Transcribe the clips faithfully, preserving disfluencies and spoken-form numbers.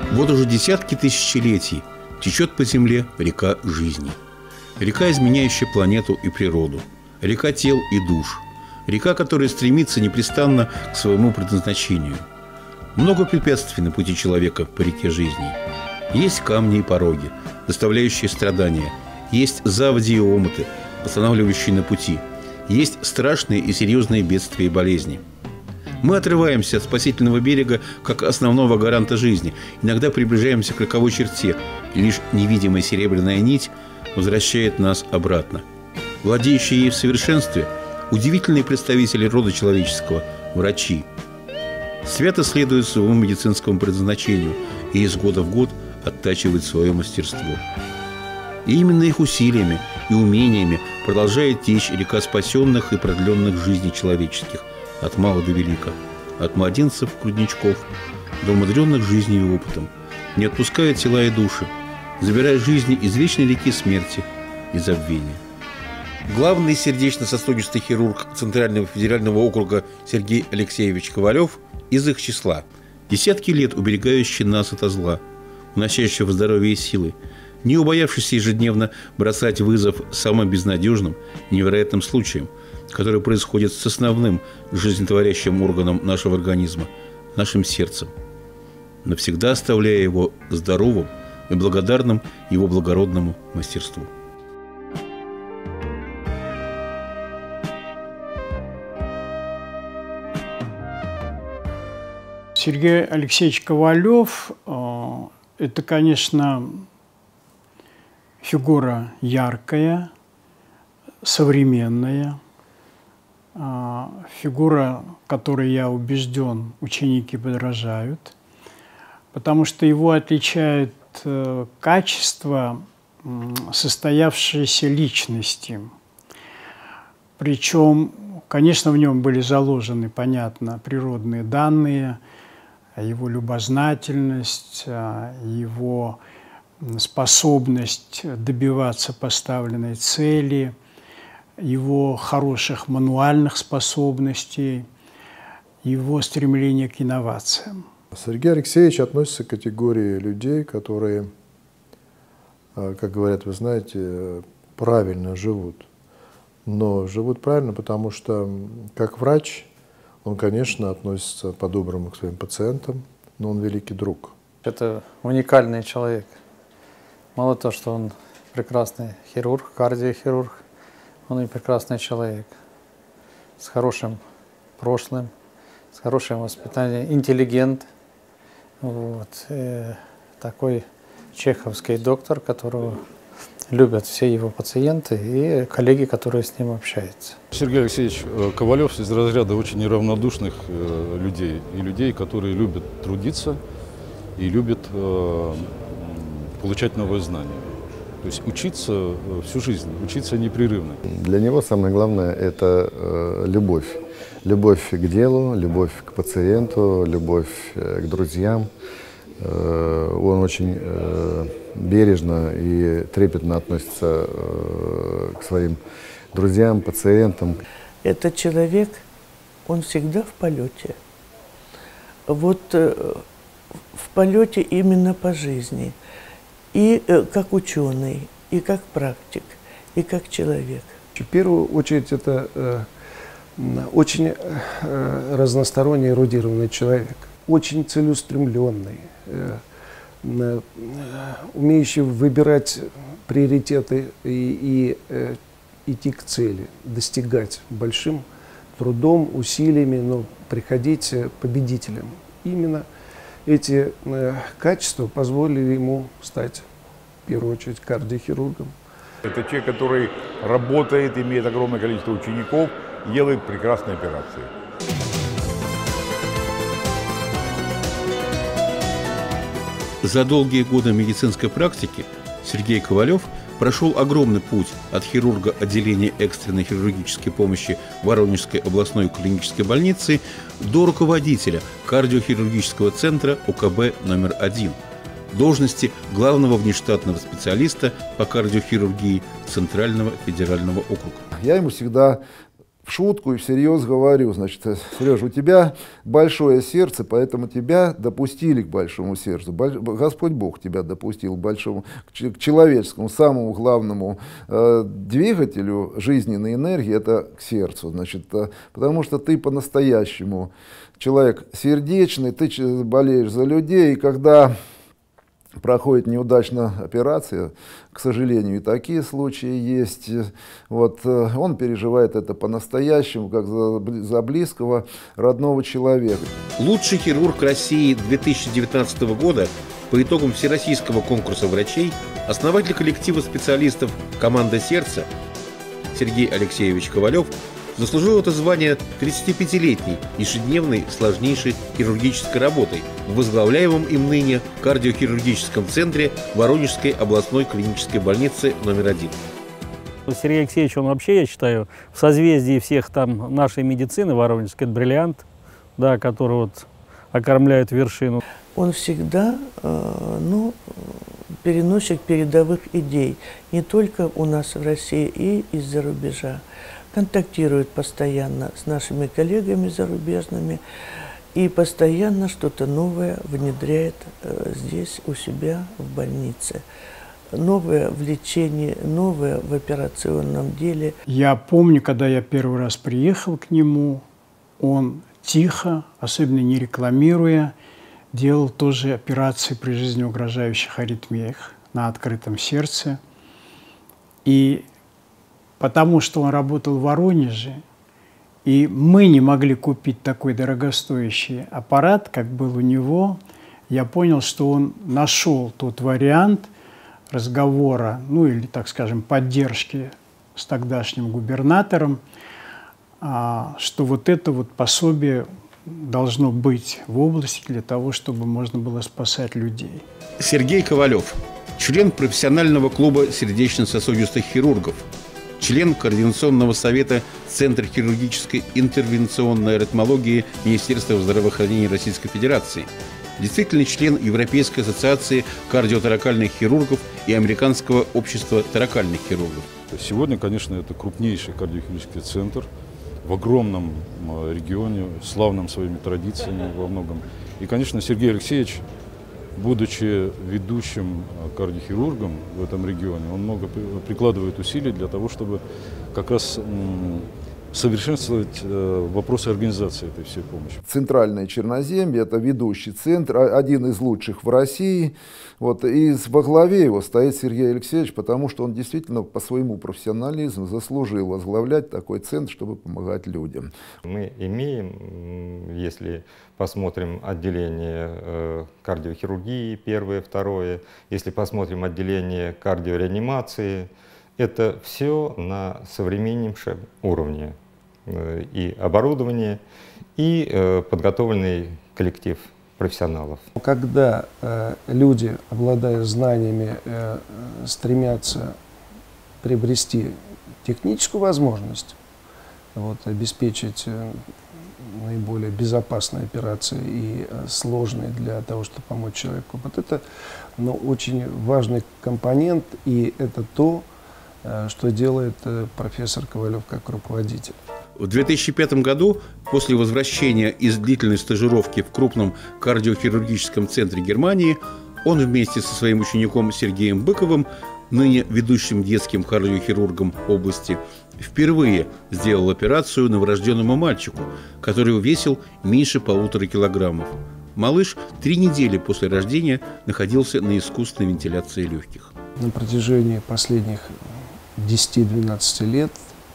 Вот уже десятки тысячелетий течет по земле река жизни. Река, изменяющая планету и природу. Река тел и душ. Река, которая стремится непрестанно к своему предназначению. Много препятствий на пути человека по реке жизни. Есть камни и пороги, доставляющие страдания. Есть заводи и омуты, останавливающие на пути. Есть страшные и серьезные бедствия и болезни. Мы отрываемся от спасительного берега как основного гаранта жизни. Иногда приближаемся к роковой черте, и лишь невидимая серебряная нить возвращает нас обратно. Владеющие ей в совершенстве – удивительные представители рода человеческого – врачи. Свято следуют своему медицинскому предназначению и из года в год оттачивают свое мастерство. И именно их усилиями и умениями продолжает течь река спасенных и продленных жизней человеческих от мала до велика, от младенцев, грудничков, до умудренных жизнью и опытом, не отпуская тела и души, забирая жизни из вечной реки смерти и забвения. Главный сердечно-сосудистый хирург Центрального федерального округа Сергей Алексеевич Ковалев из их числа, десятки лет уберегающий нас ото зла, уносящего здоровье и силы, не убоявшийся ежедневно бросать вызов самым безнадежным и невероятным случаям, которые происходят с основным жизнетворящим органом нашего организма, нашим сердцем, навсегда оставляя его здоровым и благодарным его благородному мастерству. Сергей Алексеевич Ковалев – это, конечно, фигура яркая, современная, фигура, которой, я убежден, ученики подражают, потому что его отличает качество состоявшейся личности. Причем, конечно, в нем были заложены, понятно, природные данные, его любознательность, его способность добиваться поставленной цели, его хороших мануальных способностей, его стремление к инновациям. Сергей Алексеевич относится к категории людей, которые, как говорят, вы знаете, правильно живут. Но живут правильно, потому что, как врач, он, конечно, относится по-доброму к своим пациентам, но он великий друг. Это уникальный человек. Мало того, что он прекрасный хирург, кардиохирург, он и прекрасный человек с хорошим прошлым, с хорошим воспитанием, интеллигент. Вот. И такой чеховский доктор, которого любят все его пациенты и коллеги, которые с ним общаются. Сергей Алексеевич Ковалев из разряда очень неравнодушных людей, и людей, которые любят трудиться и любят получать новые знания. То есть учиться всю жизнь, учиться непрерывно. Для него самое главное – это любовь. Любовь к делу, любовь к пациенту, любовь к друзьям. Он очень бережно и трепетно относится к своим друзьям, пациентам. Этот человек, он всегда в полете. Вот в полете именно по жизни. И как ученый, и как практик, и как человек. В первую очередь это э, очень э, разносторонний, эрудированный человек, очень целеустремленный, э, э, умеющий выбирать приоритеты и, и э, идти к цели, достигать большим трудом, усилиями, но приходить победителем. Именно эти э, качества позволили ему стать, в первую очередь, кардиохирургом. Это человек, который работает, имеет огромное количество учеников, делает прекрасные операции. За долгие годы медицинской практики Сергей Ковалев прошел огромный путь от хирурга отделения экстренной хирургической помощи Воронежской областной клинической больницы до руководителя кардиохирургического центра о ка бэ номер один, должности главного внештатного специалиста по кардиохирургии Центрального федерального округа. Я ему всегда в шутку и всерьез говорю, значит, Сережа, у тебя большое сердце, поэтому тебя допустили к большому сердцу. Господь Бог тебя допустил к большому, к человеческому, самому главному э, двигателю жизненной энергии, это к сердцу, значит, э, потому что ты по-настоящему человек сердечный, ты болеешь за людей, и когда проходит неудачно операция, к сожалению, и такие случаи есть. Вот, он переживает это по-настоящему, как за, за близкого, родного человека. Лучший хирург России две тысячи девятнадцатого года по итогам всероссийского конкурса врачей, основатель коллектива специалистов «Команда сердца» Сергей Алексеевич Ковалев заслужил это звание тридцатипятилетней ежедневной сложнейшей хирургической работой в возглавляемом им ныне кардиохирургическом центре Воронежской областной клинической больницы номер один. Сергей Алексеевич, он вообще, я считаю, в созвездии всех там нашей медицины воронежской, это бриллиант, да, который вот окормляет вершину. Он всегда э, ну, переносчик передовых идей, не только у нас в России, и из-за рубежа. Контактирует постоянно с нашими коллегами зарубежными и постоянно что-то новое внедряет э, здесь у себя в больнице. Новое в лечении, новое в операционном деле. Я помню, когда я первый раз приехал к нему, он тихо, особенно не рекламируя, делал тоже операции при жизнеугрожающих аритмиях на открытом сердце. И потому что он работал в Воронеже, и мы не могли купить такой дорогостоящий аппарат, как был у него, я понял, что он нашел тот вариант разговора, ну или, так скажем, поддержки с тогдашним губернатором, что вот это вот пособие должно быть в области для того, чтобы можно было спасать людей. Сергей Ковалев, член профессионального клуба сердечно-сосудистых хирургов, член Координационного совета Центра хирургической интервенционной аритмологии Министерства здравоохранения Российской Федерации, действительный член Европейской ассоциации кардиоторакальных хирургов и Американского общества торакальных хирургов. Сегодня, конечно, это крупнейший кардиохирургический центр в огромном регионе, славном своими традициями во многом. И, конечно, Сергей Алексеевич, будучи ведущим кардиохирургом в этом регионе, он много прикладывает усилий для того, чтобы как раз совершенствовать вопросы организации этой всей помощи. Центральное Черноземье – это ведущий центр, один из лучших в России. Вот, и во главе его стоит Сергей Алексеевич, потому что он действительно по своему профессионализму заслужил возглавлять такой центр, чтобы помогать людям. Мы имеем, если посмотрим отделение кардиохирургии, первое, второе, если посмотрим отделение кардиореанимации, это все на современнейшем уровне. И оборудование, и подготовленный коллектив профессионалов. Когда э, люди, обладая знаниями, э, стремятся приобрести техническую возможность, вот, обеспечить э, наиболее безопасные операции и э, сложные для того, чтобы помочь человеку, вот это ну, очень важный компонент, и это то, э, что делает э, профессор Ковалев как руководитель. В две тысячи пятом году, после возвращения из длительной стажировки в крупном кардиохирургическом центре Германии, он вместе со своим учеником Сергеем Быковым, ныне ведущим детским кардиохирургом области, впервые сделал операцию новорожденному мальчику, который весил меньше полутора килограммов. Малыш три недели после рождения находился на искусственной вентиляции легких. На протяжении последних десяти-двенадцати лет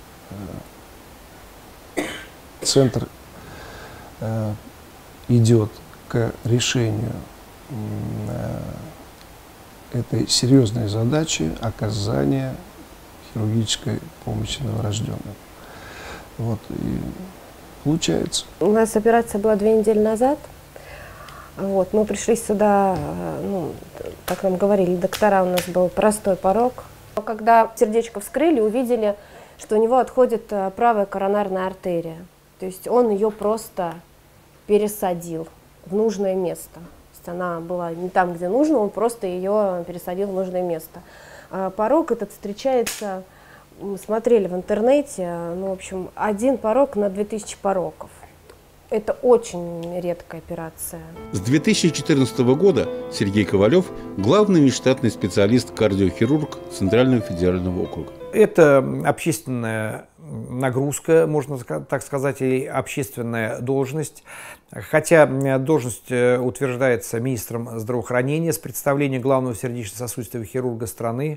Центр э, идет к решению э, этой серьезной задачи оказания хирургической помощи новорожденным. Вот, и получается. У нас операция была две недели назад. Вот, мы пришли сюда, ну, как нам говорили доктора, у нас был простой порог. Когда сердечко вскрыли, увидели, что у него отходит правая коронарная артерия. То есть он ее просто пересадил в нужное место. То есть она была не там, где нужно, он просто ее пересадил в нужное место. А порог этот встречается мы смотрели в интернете, ну, в общем, один порок на две тысячи пороков. Это очень редкая операция. С две тысячи четырнадцатого года Сергей Ковалев – главный внештатный специалист-кардиохирург Центрального федерального округа. Это общественная нагрузка, можно так сказать, или общественная должность. Хотя должность утверждается министром здравоохранения с представлением главного сердечно-сосудистого хирурга страны.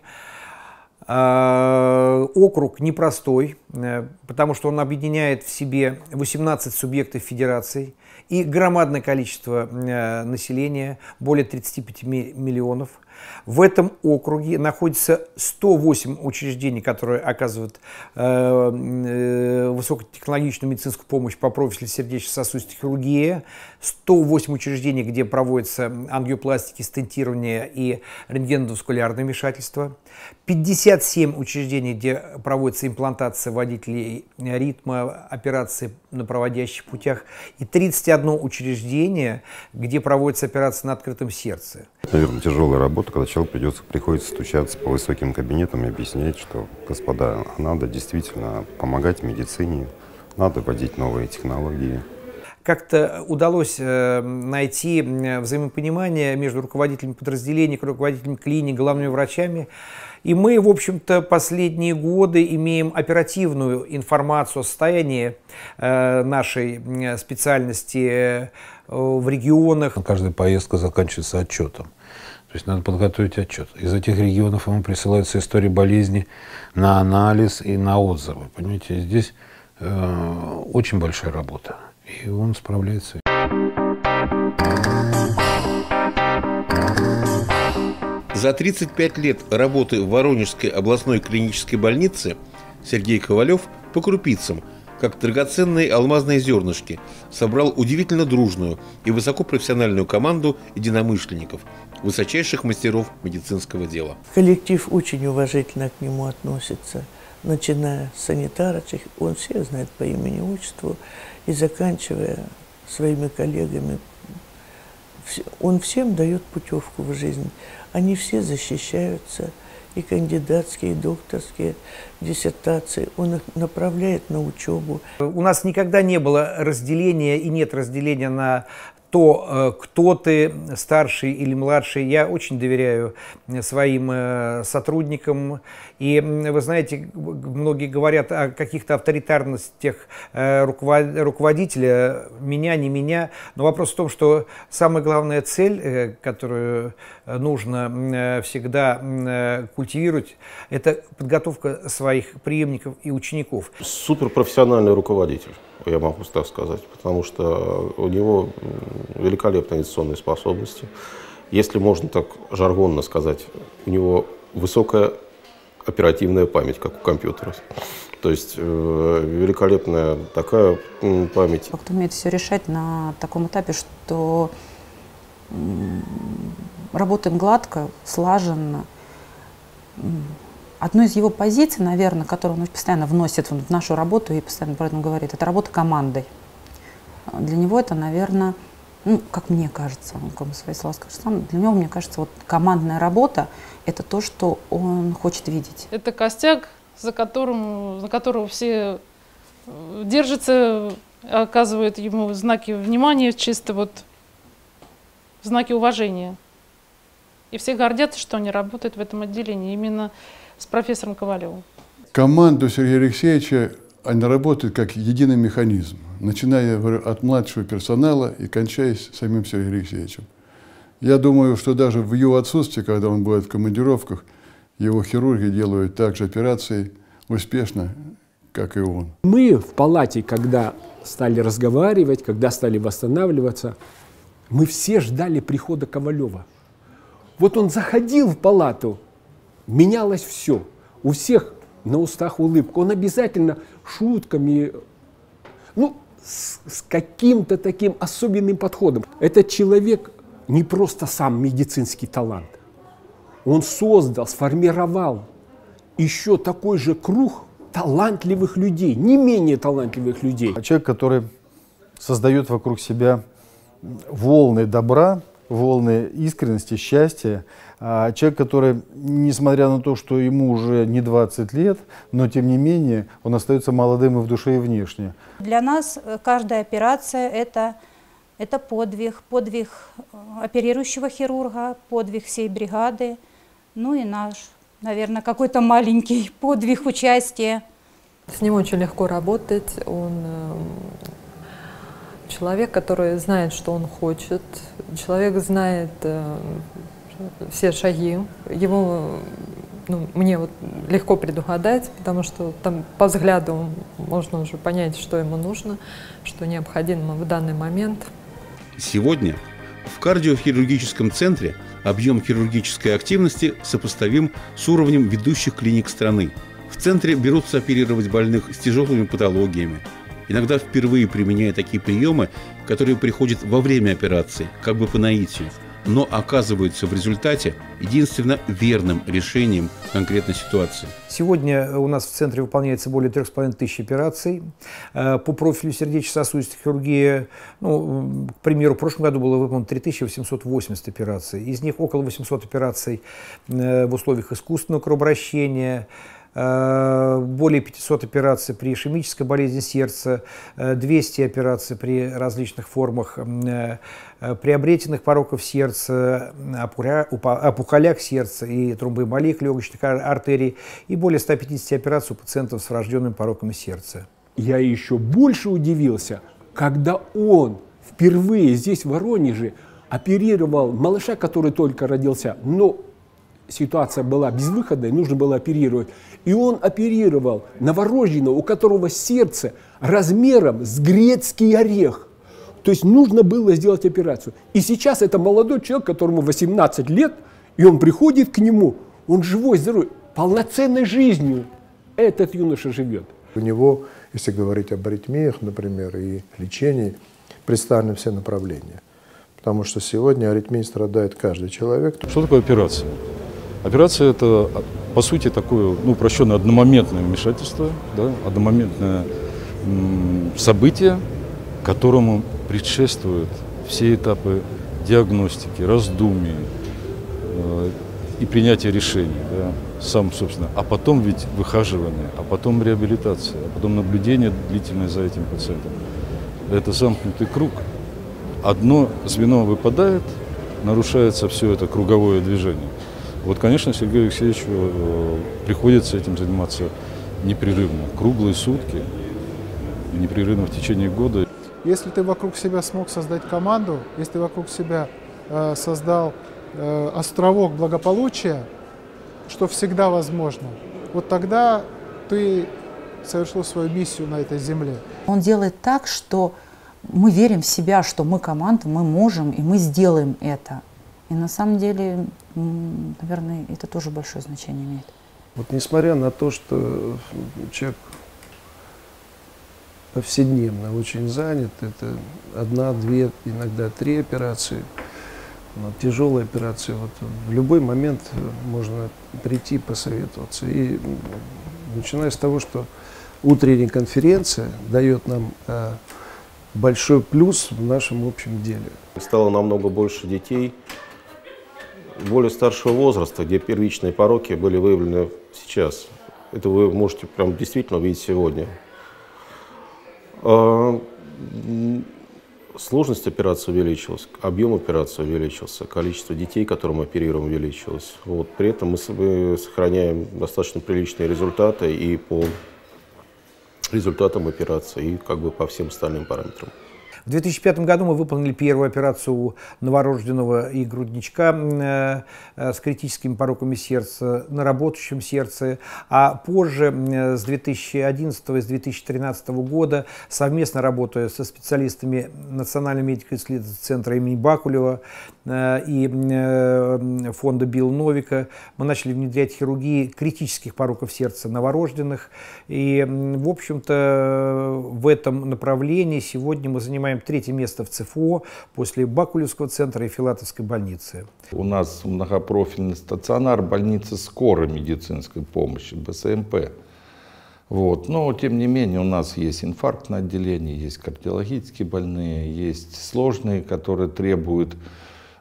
Округ непростой, потому что он объединяет в себе восемнадцать субъектов федерации и громадное количество населения, более тридцати пяти миллионов. В этом округе находится сто восемь учреждений, которые оказывают э, высокотехнологичную медицинскую помощь по профилю сердечно-сосудистой хирургии, сто восемь учреждений, где проводятся ангиопластики, стентирование и рентгеноваскулярное вмешательство, пятьдесят семь учреждений, где проводится имплантация водителей ритма, операции на проводящих путях, и тридцать одно учреждение, где проводится операция на открытом сердце. Наверное, тяжелая работа, когда человек придется, приходится стучаться по высоким кабинетам и объяснять, что, господа, надо действительно помогать медицине, надо вводить новые технологии. Как-то удалось э, найти взаимопонимание между руководителями подразделений, руководителями клиник, главными врачами. И мы, в общем-то, последние годы имеем оперативную информацию о состоянии э, нашей специальности э, в регионах. Каждая поездка заканчивается отчетом. То есть надо подготовить отчет. Из этих регионов ему присылаются истории болезни на анализ и на отзывы. Понимаете, здесь э, очень большая работа. И он справляется. За тридцать пять лет работы в Воронежской областной клинической больнице Сергей Ковалев по крупицам, как драгоценные алмазные зернышки, собрал удивительно дружную и высокопрофессиональную команду единомышленников, высочайших мастеров медицинского дела. Коллектив очень уважительно к нему относится, начиная с санитарочек, он всех знает по имени-отчеству, и заканчивая своими коллегами. Он всем дает путевку в жизнь. Они все защищаются, и кандидатские, и докторские диссертации. Он их направляет на учебу. У нас никогда не было разделения и нет разделения на то, кто ты, старший или младший. Я очень доверяю своим сотрудникам. И вы знаете, многие говорят о каких-то авторитарностях руководителя, меня, не меня. Но вопрос в том, что самая главная цель, которую нужно всегда культивировать, это подготовка своих преемников и учеников. Суперпрофессиональный руководитель, я могу так сказать, потому что у него великолепные инвестиционные способности. Если можно так жаргонно сказать, у него высокая оперативная память, как у компьютера. То есть э, великолепная такая э, память. Как-то умеет все решать на таком этапе, что э, работаем гладко, слаженно. Одной из его позиций, наверное, которую он постоянно вносит в нашу работу и постоянно про это говорит, это работа командой. Для него это, наверное, ну, как мне кажется, он как бы свои слова скажет сам, для него, мне кажется, вот командная работа – это то, что он хочет видеть. Это костяк, за которым, за которого все держатся, оказывают ему знаки внимания, чисто вот знаки уважения. И все гордятся, что они работают в этом отделении именно с профессором Ковалевым. Команду Сергея Алексеевича, она работает как единый механизм, начиная от младшего персонала и кончаясь самим Сергеем Алексеевичем. Я думаю, что даже в его отсутствии, когда он бывает в командировках, его хирурги делают также операции успешно, как и он. Мы в палате, когда стали разговаривать, когда стали восстанавливаться, мы все ждали прихода Ковалева. Вот он заходил в палату, менялось все. У всех на устах улыбка. Он обязательно шутками, ну, с, с каким-то таким особенным подходом. Этот человек не просто сам медицинский талант. Он создал, сформировал еще такой же круг талантливых людей, не менее талантливых людей. Человек, который создает вокруг себя волны добра, волны искренности, счастья. А человек, который, несмотря на то, что ему уже не двадцать лет, но тем не менее он остается молодым и в душе, и внешне. Для нас каждая операция это, это подвиг, подвиг оперирующего хирурга, подвиг всей бригады, ну и наш, наверное, какой-то маленький подвиг участия. С ним очень легко работать, он человек, который знает, что он хочет, человек знает все шаги, его, ну, мне вот легко предугадать, потому что там по взгляду можно уже понять, что ему нужно, что необходимо в данный момент. Сегодня в кардиохирургическом центре объем хирургической активности сопоставим с уровнем ведущих клиник страны. В центре берутся оперировать больных с тяжелыми патологиями, иногда впервые применяя такие приемы, которые приходят во время операции, как бы по наитию, но оказываются в результате единственно верным решением конкретной ситуации. Сегодня у нас в центре выполняется более трех с половиной тысяч операций. По профилю сердечно-сосудистой хирургии, ну, к примеру, в прошлом году было выполнено три тысячи восемьсот восемьдесят операций. Из них около восьмисот операций в условиях искусственного кровообращения, более пятисот операций при ишемической болезни сердца, двести операций при различных формах приобретенных пороков сердца, опухолях сердца и тромбоэмболиях легочных артерий, и более ста пятидесяти операций у пациентов с врожденными пороками сердца. Я еще больше удивился, когда он впервые здесь, в Воронеже, оперировал малыша, который только родился, но ситуация была безвыходной, нужно было оперировать. И он оперировал новорожденного, у которого сердце размером с грецкий орех. То есть нужно было сделать операцию. И сейчас это молодой человек, которому восемнадцать лет, и он приходит к нему, он живой, здоровый, полноценной жизнью этот юноша живет. У него, если говорить об аритмиях, например, и лечении, представлены все направления. Потому что сегодня аритмией страдает каждый человек. Что такое операция? Операция – это, по сути, такое, ну, упрощенное одномоментное вмешательство, да, одномоментное м, событие, которому предшествуют все этапы диагностики, раздумий э, и принятия решений. Да, сам, собственно, а потом ведь выхаживание, а потом реабилитация, а потом наблюдение длительное за этим пациентом. Это замкнутый круг. Одно звено выпадает, нарушается все это круговое движение. Вот, конечно, Сергею Алексеевичу э, приходится этим заниматься непрерывно, круглые сутки, непрерывно в течение года. Если ты вокруг себя смог создать команду, если ты вокруг себя э, создал э, островок благополучия, что всегда возможно, вот тогда ты совершил свою миссию на этой земле. Он делает так, что мы верим в себя, что мы команда, мы можем, и мы сделаем это. И на самом деле, наверное, это тоже большое значение имеет. Вот несмотря на то, что человек повседневно очень занят, это одна, две, иногда три операции, но тяжелые операции, вот в любой момент можно прийти посоветоваться. И начиная с того, что утренняя конференция дает нам большой плюс в нашем общем деле. Стало намного больше детей более старшего возраста, где первичные пороки были выявлены сейчас. Это вы можете прям действительно увидеть сегодня. Сложность операции увеличилась, объем операции увеличился, количество детей, которым оперируем, увеличилось. Вот. При этом мы сохраняем достаточно приличные результаты и по результатам операции, и как бы по всем остальным параметрам. В две тысячи пятом году мы выполнили первую операцию новорожденного и грудничка э, с критическими пороками сердца на работающем сердце, а позже, э, с две тысячи одиннадцатого и с две тысячи тринадцатого года, совместно работая со специалистами Национального медико-исследовательского центра имени Бакулева э, и э, фонда Билла Новика, мы начали внедрять хирургии критических пороков сердца новорожденных. И, в общем-то, в этом направлении сегодня мы занимаем третье место в ЦФО после Бакулевского центра и Филатовской больницы. У нас многопрофильный стационар больницы скорой медицинской помощи, Бэ Эс Эм Пэ. Вот. Но, тем не менее, у нас есть инфарктное отделение, есть кардиологические больные, есть сложные, которые требуют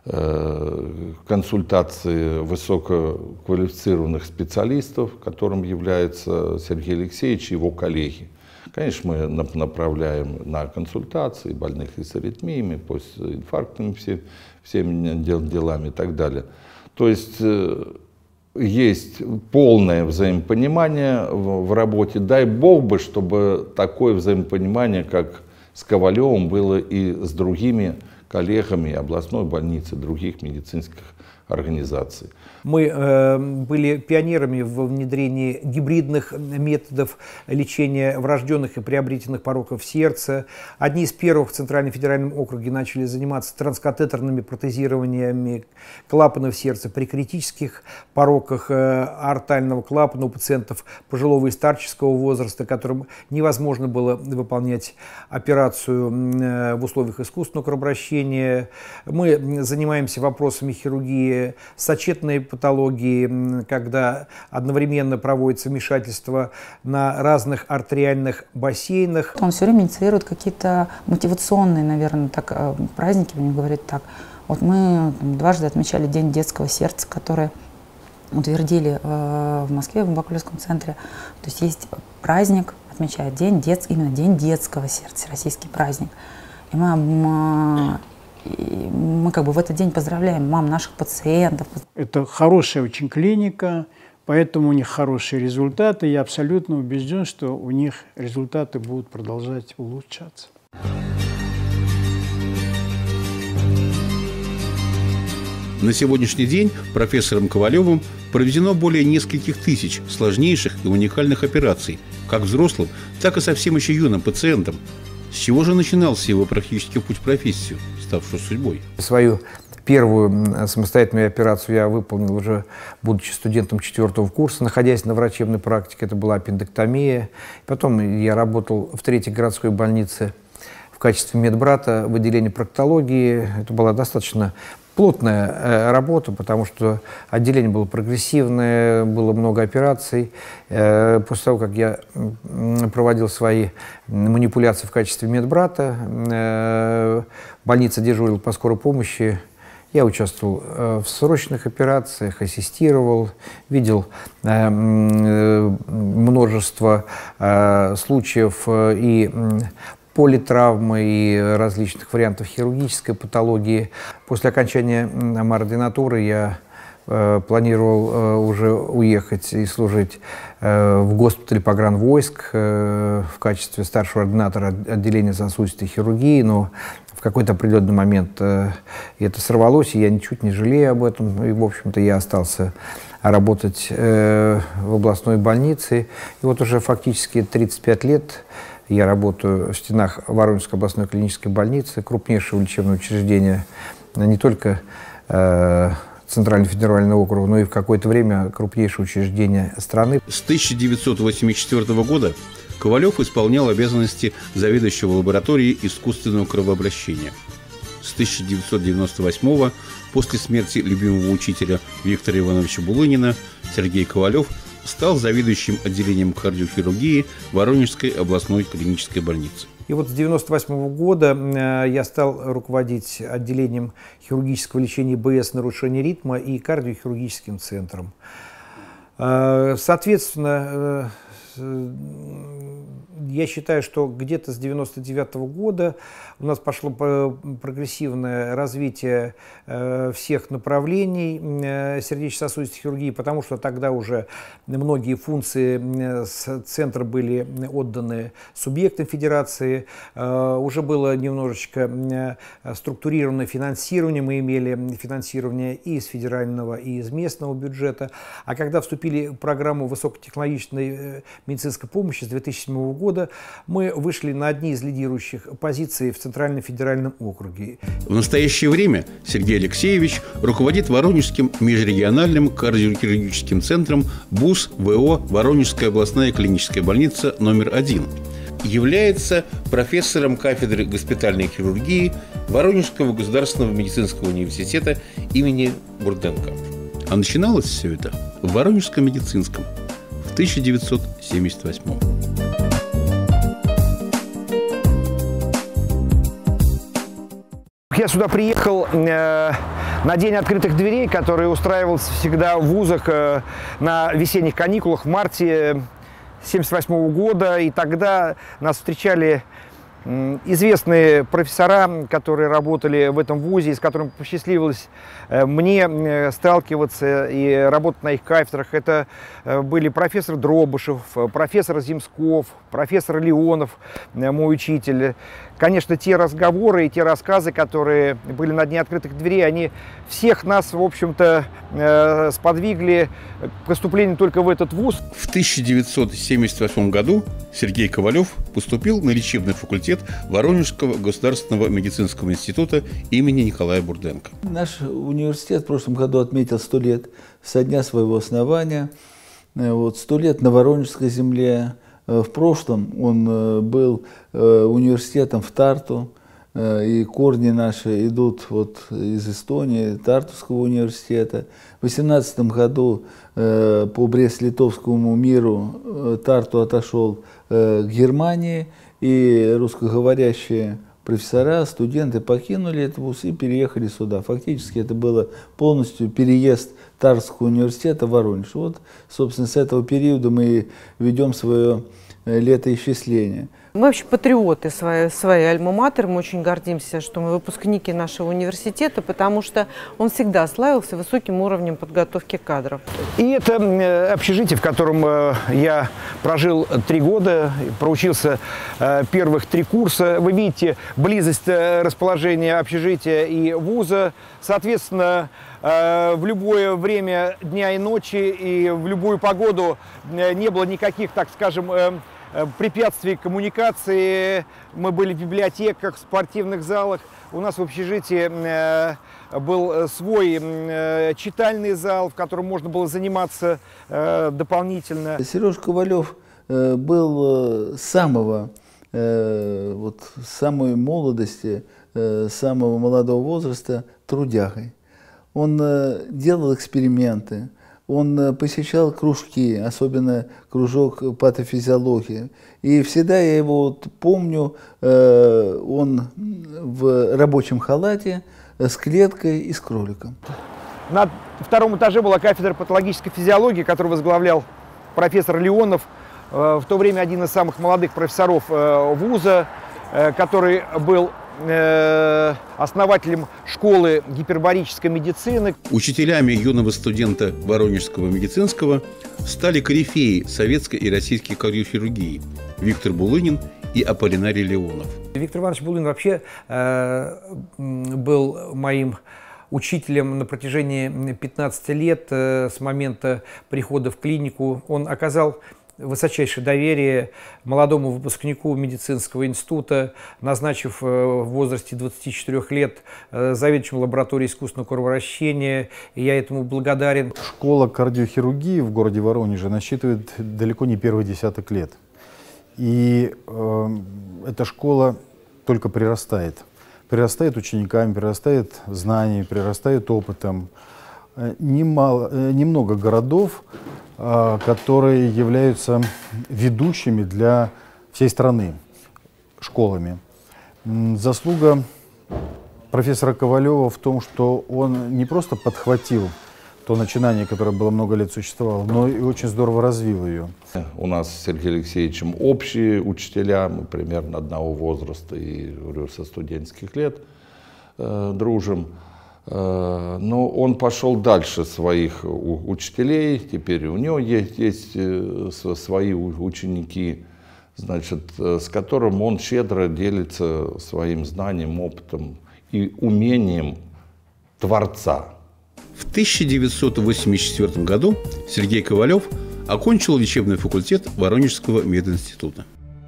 консультации высококвалифицированных специалистов, которым является Сергей Алексеевич и его коллеги. Конечно, мы направляем на консультации больных и с аритмиями, постинфарктными все, всеми делами и так далее. То есть есть полное взаимопонимание в работе. Дай Бог бы, чтобы такое взаимопонимание, как с Ковалевым, было и с другими коллегами областной больницы, других медицинских организаций. Мы э, были пионерами в внедрении гибридных методов лечения врожденных и приобретенных пороков сердца. Одни из первых в Центральном федеральном округе начали заниматься транскатетерными протезированиями клапанов сердца при критических пороках э, аортального клапана у пациентов пожилого и старческого возраста, которым невозможно было выполнять операцию э, в условиях искусственного кровообращения. Мы занимаемся вопросами хирургии сочетной патологии, когда одновременно проводится вмешательство на разных артериальных бассейнах. Он все время инициирует какие-то мотивационные, наверное, так, праздники, будем говорить так. Вот мы там, дважды отмечали День детского сердца, который утвердили э, в Москве, в Бакулевском центре. То есть есть праздник, отмечает День детс, именно День детского сердца, российский праздник. И мы, и мы как бы в этот день поздравляем мам наших пациентов. Это хорошая очень клиника, поэтому у них хорошие результаты. Я абсолютно убежден, что у них результаты будут продолжать улучшаться. На сегодняшний день профессором Ковалевым проведено более нескольких тысяч сложнейших и уникальных операций, как взрослым, так и совсем еще юным пациентам. С чего же начинался его практический путь в профессию, ставшую судьбой? Свою первую самостоятельную операцию я выполнил уже, будучи студентом четвертого курса, находясь на врачебной практике. Это была аппендэктомия. Потом я работал в третьей городской больнице в качестве медбрата в отделении проктологии. Это была достаточно плотная э, работа, потому что отделение было прогрессивное, было много операций. Э, после того, как я э, проводил свои манипуляции в качестве медбрата, э, больница дежурила по скорой помощи. Я участвовал э, в срочных операциях, ассистировал, видел э, э, множество э, случаев э, и э, политравмы и различных вариантов хирургической патологии. После окончания ординатуры я э, планировал э, уже уехать и служить э, в госпитале погранвойск э, в качестве старшего ординатора отделения сосудистой хирургии, но в какой-то определенный момент э, это сорвалось, и я ничуть не жалею об этом. И, в общем-то, я остался работать э, в областной больнице. И вот уже фактически тридцать пять лет я работаю в стенах Воронежской областной клинической больницы, крупнейшего лечебного учреждения не только э, Центрального федерального округа, но и в какое-то время крупнейшее учреждение страны. С тысяча девятьсот восемьдесят четвёртого года Ковалев исполнял обязанности заведующего лабораторией искусственного кровообращения. С тысяча девятьсот девяносто восьмого, после смерти любимого учителя Виктора Ивановича Булынина, Сергей Ковалев стал заведующим отделением кардиохирургии Воронежской областной клинической больницы. И вот с девяносто восьмого года я стал руководить отделением хирургического лечения БС нарушения ритма и кардиохирургическим центром. Соответственно, я считаю, что где-то с девяносто девятого года у нас пошло прогрессивное развитие всех направлений сердечно-сосудистой хирургии, потому что тогда уже многие функции центра были отданы субъектам федерации, уже было немножечко структурированное финансирование, мы имели финансирование и из федерального, и из местного бюджета, а когда вступили в программу высокотехнологичной медицинской помощи с две тысячи седьмого года, мы вышли на одни из лидирующих позиций в Центральном федеральном округе. В настоящее время Сергей Алексеевич руководит Воронежским межрегиональным кардиохирургическим центром БУС ВО Воронежская областная клиническая больница номер один. Является профессором кафедры госпитальной хирургии Воронежского государственного медицинского университета имени Бурденко. А начиналось все это в Воронежском медицинском в тысяча девятьсот семьдесят восьмом. Я сюда приехал э, на День открытых дверей, который устраивался всегда в вузах на весенних каникулах в марте тысяча девятьсот семьдесят восьмого года. И тогда нас встречали известные профессора, которые работали в этом вузе, с которыми посчастливилось мне сталкиваться и работать на их кафедрах. Это были профессор Дробышев, профессор Земсков, профессор Леонов, мой учитель. Конечно, те разговоры и те рассказы, которые были на Дне открытых дверей, они всех нас, в общем-то, сподвигли к поступлению только в этот вуз. В тысяча девятьсот семьдесят восьмом году Сергей Ковалев поступил на лечебный факультет Воронежского государственного медицинского института имени Николая Бурденко. Наш университет в прошлом году отметил сто лет со дня своего основания. Вот, сто лет на Воронежской земле. В прошлом он был университетом в Тарту, и корни наши идут вот из Эстонии, Тартуского университета. В две тысячи восемнадцатом году по Брест-Литовскому миру Тарту отошел к Германии, и русскоговорящие профессора, студенты покинули этот вуз и переехали сюда. Фактически это было полностью переезд Тартуского университета в Воронеж. Вот, собственно, с этого периода мы ведем свое летоисчисление. Мы вообще патриоты своей, своей альма-матер. Мы очень гордимся, что мы выпускники нашего университета, потому что он всегда славился высоким уровнем подготовки кадров. И это общежитие, в котором я прожил три года, проучился первых три курса. Вы видите близость расположения общежития и вуза. Соответственно, в любое время дня и ночи и в любую погоду не было никаких, так скажем, препятствий коммуникации. Мы были в библиотеках, в спортивных залах. У нас в общежитии был свой читальный зал, в котором можно было заниматься дополнительно. Сережа Ковалев был с самого, вот, с самой молодости, с самого молодого возраста трудягой. Он делал эксперименты. Он посещал кружки, особенно кружок патофизиологии. И всегда я его вот помню, э, он в рабочем халате с клеткой и с кроликом. На втором этаже была кафедра патологической физиологии, которую возглавлял профессор Леонов, э, в то время один из самых молодых профессоров э, вуза, э, который был основателем школы гипербарической медицины. Учителями юного студента Воронежского медицинского стали корифеи советской и российской кардиохирургии Виктор Булынин и Аполлинарий Леонов. Виктор Иванович Булынин вообще э, был моим учителем на протяжении пятнадцати лет, э, с момента прихода в клинику. Он оказал высочайшее доверие молодому выпускнику медицинского института, назначив в возрасте двадцати четырёх лет заведующим лабораторией искусственного кровообращения. И я этому благодарен. Школа кардиохирургии в городе Воронеже насчитывает далеко не первый десяток лет. И э, эта школа только прирастает. Прирастает учениками, прирастает знаниями, прирастает опытом. Немало, немного городов, которые являются ведущими для всей страны школами. Заслуга профессора Ковалева в том, что он не просто подхватил то начинание, которое было много лет существовало, но и очень здорово развил ее. У нас с Сергеем Алексеевичем общие учителя, мы примерно одного возраста и, говорю, со студенческих лет э, дружим. Но он пошел дальше своих учителей, теперь у него есть, есть свои ученики, значит, с которым он щедро делится своим знанием, опытом и умением творца. В тысяча девятьсот восемьдесят четвёртом году Сергей Ковалев окончил лечебный факультет Воронежского мединститута.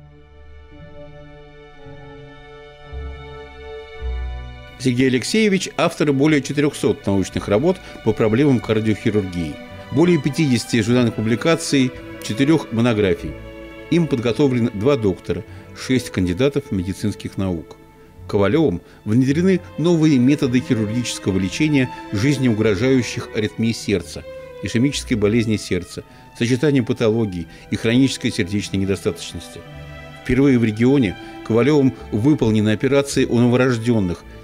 Сергей Алексеевич – автор более четырёхсот научных работ по проблемам кардиохирургии, более пятидесяти журнальных публикаций, четырех монографий. Им подготовлены два доктора, шесть кандидатов медицинских наук. Ковалевым внедрены новые методы хирургического лечения жизнеугрожающих аритмий сердца, ишемической болезни сердца, сочетания патологии и хронической сердечной недостаточности. Впервые в регионе Ковалевым выполнены операции у новорожденных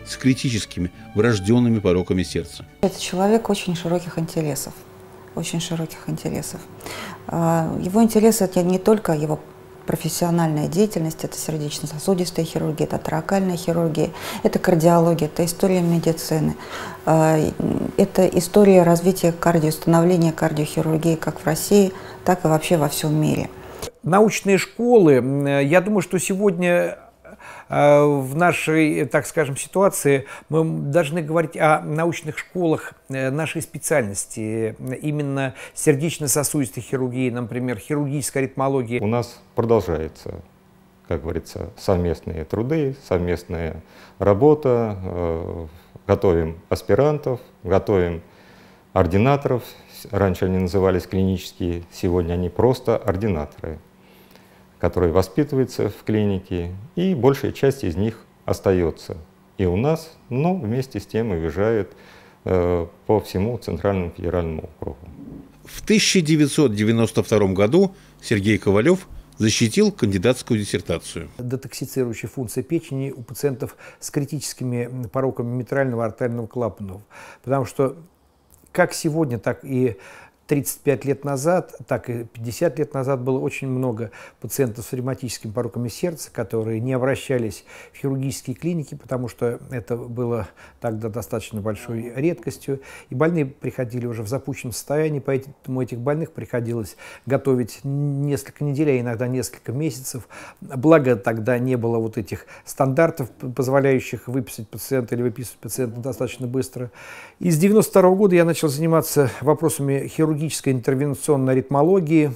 с критическими, врожденными пороками сердца. Это человек очень широких интересов, очень широких интересов. Его интересы – это не только его профессиональная деятельность, это сердечно-сосудистая хирургия, это торакальная хирургия, это кардиология, это история медицины, это история развития кардиостановления, кардиохирургии как в России, так и вообще во всем мире. Научные школы, я думаю, что сегодня в нашей, так скажем, ситуации мы должны говорить о научных школах нашей специальности, именно сердечно-сосудистой хирургии, например, хирургической аритмологии. У нас продолжается, как говорится, совместные труды, совместная работа, готовим аспирантов, готовим ординаторов. Раньше они назывались клинические, сегодня они просто ординаторы, которые воспитываются в клинике, и большая часть из них остается и у нас, но вместе с тем уезжают э, по всему Центральному федеральному округу. В тысяча девятьсот девяносто втором году Сергей Ковалев защитил кандидатскую диссертацию. Детоксицирующая функция печени у пациентов с критическими пороками митрального артериального клапанов. Потому что как сегодня, так и тридцать пять лет назад, так и пятьдесят лет назад было очень много пациентов с ревматическими пороками сердца, которые не обращались в хирургические клиники, потому что это было тогда достаточно большой редкостью. И больные приходили уже в запущенном состоянии, поэтому этих больных приходилось готовить несколько недель, а иногда несколько месяцев. Благо тогда не было вот этих стандартов, позволяющих выписать пациента или выписывать пациента достаточно быстро. И с девяносто второго года я начал заниматься вопросами хирургии, интервенционной аритмологии.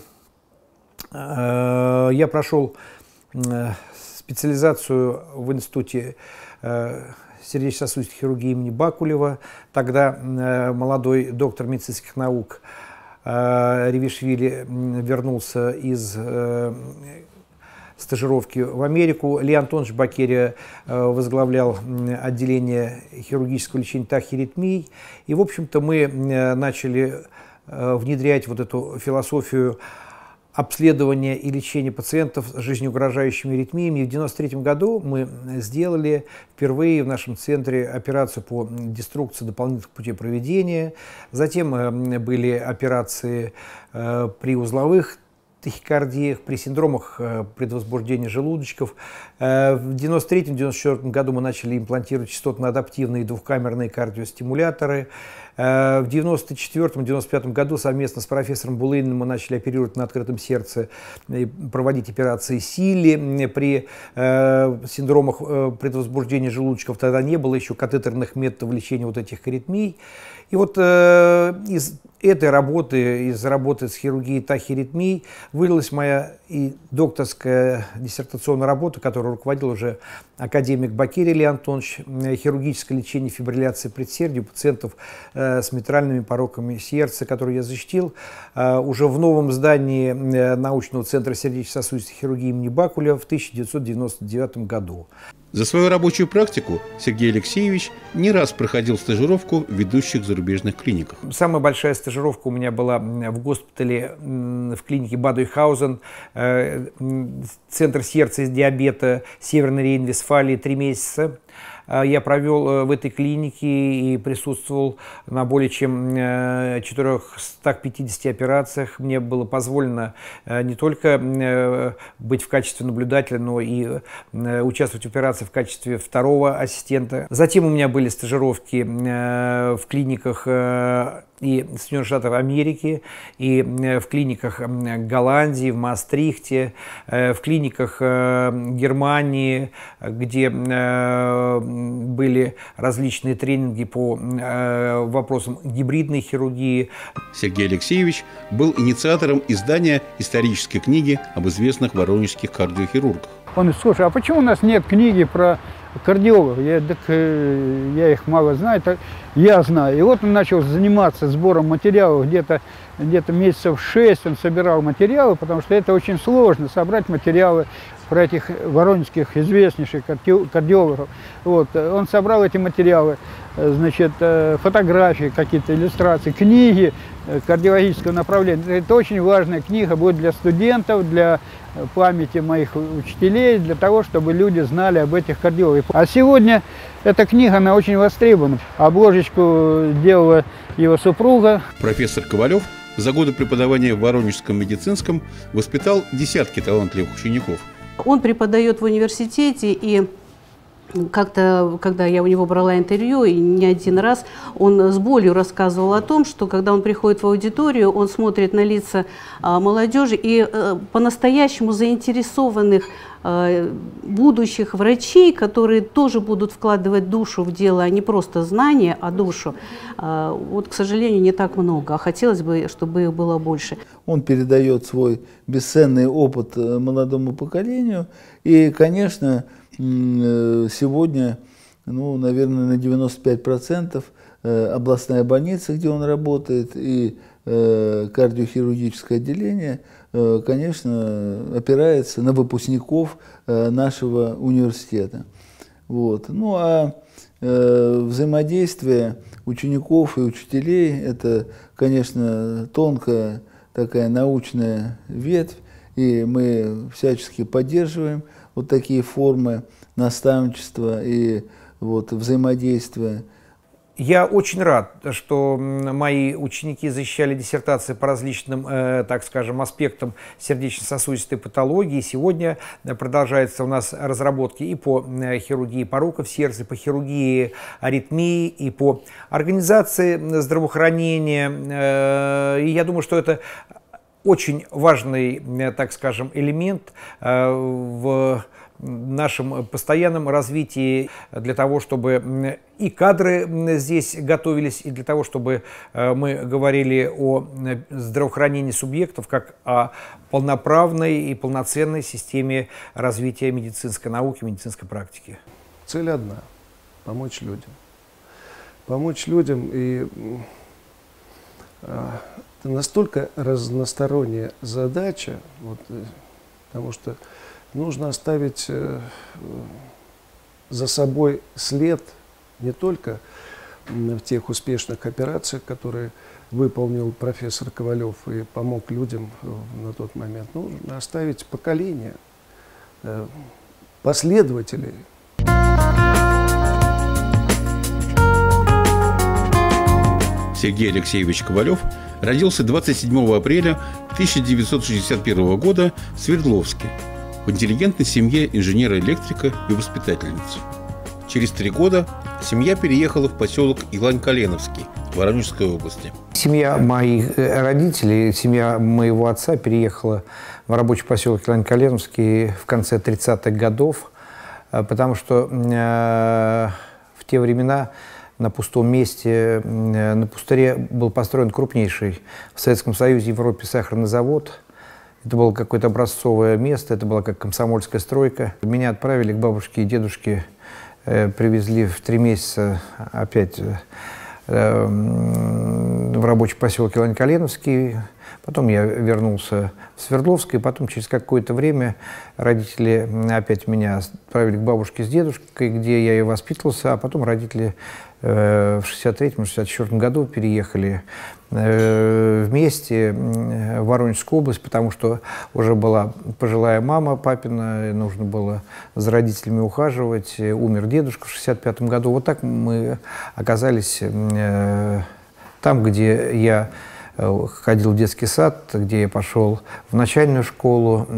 Я прошел специализацию в Институте сердечно-сосудистой хирургии имени Бакулева. Тогда молодой доктор медицинских наук Ревишвили вернулся из стажировки в Америку. Леон Антонович Бакерия возглавлял отделение хирургического лечения тахиаритмий. И, в общем-то, мы начали внедрять вот эту философию обследования и лечения пациентов с жизнеугрожающими аритмиями. И в девяносто третьем году мы сделали впервые в нашем центре операцию по деструкции дополнительных путей проведения. Затем были операции при узловых тахикардиях, при синдромах предвозбуждения желудочков. В девяносто третьем — девяносто четвёртом году мы начали имплантировать частотно-адаптивные двухкамерные кардиостимуляторы. В девяносто четвёртом — девяносто пятом году совместно с профессором Булыниным мы начали оперировать на открытом сердце и проводить операции Силли при э, синдромах э, предвозбуждения желудочков. Тогда не было еще катетерных методов лечения вот этих аритмий. И вот э, из этой работы, из работы с хирургией тахиаритмий вылилась моя и докторская диссертационная работа, которую руководил уже академик Бакерия Леон Антонович, хирургическое лечение фибрилляции предсердия у пациентов э, с митральными пороками сердца, которую я защитил э, уже в новом здании э, научного центра сердечно-сосудистой хирургии имени Бакулева в тысяча девятьсот девяносто девятом году. За свою рабочую практику Сергей Алексеевич не раз проходил стажировку в ведущих зарубежных клиниках. Самая большая стажировка у меня была в госпитале в клинике Бадуйхаузен, центр сердца и диабета Северной Рейн-Вестфалии, три месяца. Я провел в этой клинике и присутствовал на более чем четырёхстах пятидесяти операциях. Мне было позволено не только быть в качестве наблюдателя, но и участвовать в операции в качестве второго ассистента. Затем у меня были стажировки в клиниках и Соединенных Штатов Америки, и в клиниках Голландии, в Маастрихте, в клиниках Германии, где были различные тренинги по вопросам гибридной хирургии. Сергей Алексеевич был инициатором издания исторической книги об известных воронежских кардиохирургах. Он: слушай, а почему у нас нет книги про кардиологов? Я, так, я их мало знаю, так, я знаю. И вот он начал заниматься сбором материалов, где-то где-то месяцев шесть он собирал материалы, потому что это очень сложно, собрать материалы про этих воронежских известнейших кардиологов. Вот. Он собрал эти материалы, значит, фотографии, какие-то иллюстрации, книги кардиологического направления. Это очень важная книга будет для студентов, для памяти моих учителей, для того, чтобы люди знали об этих кардиологах. А сегодня эта книга, она очень востребована. Обложечку делала его супруга. Профессор Ковалев за годы преподавания в Воронежском медицинском воспитал десятки талантливых учеников. Он преподает в университете, и как-то, когда я у него брала интервью, и не один раз, он с болью рассказывал о том, что когда он приходит в аудиторию, он смотрит на лица а, молодежи и а, по-настоящему заинтересованных а, будущих врачей, которые тоже будут вкладывать душу в дело, а не просто знания, а душу. А, вот, к сожалению, не так много, а хотелось бы, чтобы их было больше. Он передает свой бесценный опыт молодому поколению, и, конечно, сегодня, ну, наверное, на девяносто пять процентов областная больница, где он работает, и кардиохирургическое отделение, конечно, опирается на выпускников нашего университета. Вот. Ну, а взаимодействие учеников и учителей – это, конечно, тонкая такая научная ветвь, и мы всячески поддерживаем вот такие формы наставничества и вот взаимодействия. Я очень рад, что мои ученики защищали диссертации по различным, э, так скажем, аспектам сердечно-сосудистой патологии. Сегодня продолжаются у нас разработки и по хирургии пороков сердца, и по хирургии аритмии, и по организации здравоохранения. Э, и я думаю, что это очень важный, так скажем, элемент э, в нашем постоянном развитии для того, чтобы и кадры здесь готовились, и для того, чтобы мы говорили о здравоохранении субъектов как о полноправной и полноценной системе развития медицинской науки, медицинской практики. Цель одна – помочь людям. Помочь людям, и это настолько разносторонняя задача, вот, потому что нужно оставить за собой след не только в тех успешных операциях, которые выполнил профессор Ковалев и помог людям на тот момент. Нужно оставить поколение последователей. Сергей Алексеевич Ковалев родился двадцать седьмого апреля тысяча девятьсот шестьдесят первого года в Свердловске в интеллигентной семье инженера-электрика и воспитательницы. Через три года семья переехала в поселок Илань-Коленовский Воронежской области. Семья моих родителей, семья моего отца переехала в рабочий поселок Илань-Коленовский в конце тридцатых годов, потому что э, в те времена на пустом месте, на пустыре был построен крупнейший в Советском Союзе, Европе сахарный завод. Это было какое-то образцовое место, это была как комсомольская стройка. Меня отправили к бабушке и дедушке, э, привезли в три месяца опять э, в рабочий поселок Илань-Коленовский. Потом я вернулся в Свердловск, и потом через какое-то время родители опять меня отправили к бабушке с дедушкой, где я и воспитывался, а потом родители э, в шестьдесят третьем — шестьдесят четвёртом году переехали э, вместе в Воронежскую область, потому что уже была пожилая мама папина, нужно было за родителями ухаживать, умер дедушка в шестьдесят пятом году. Вот так мы оказались э, там, где я ходил в детский сад, где я пошел в начальную школу,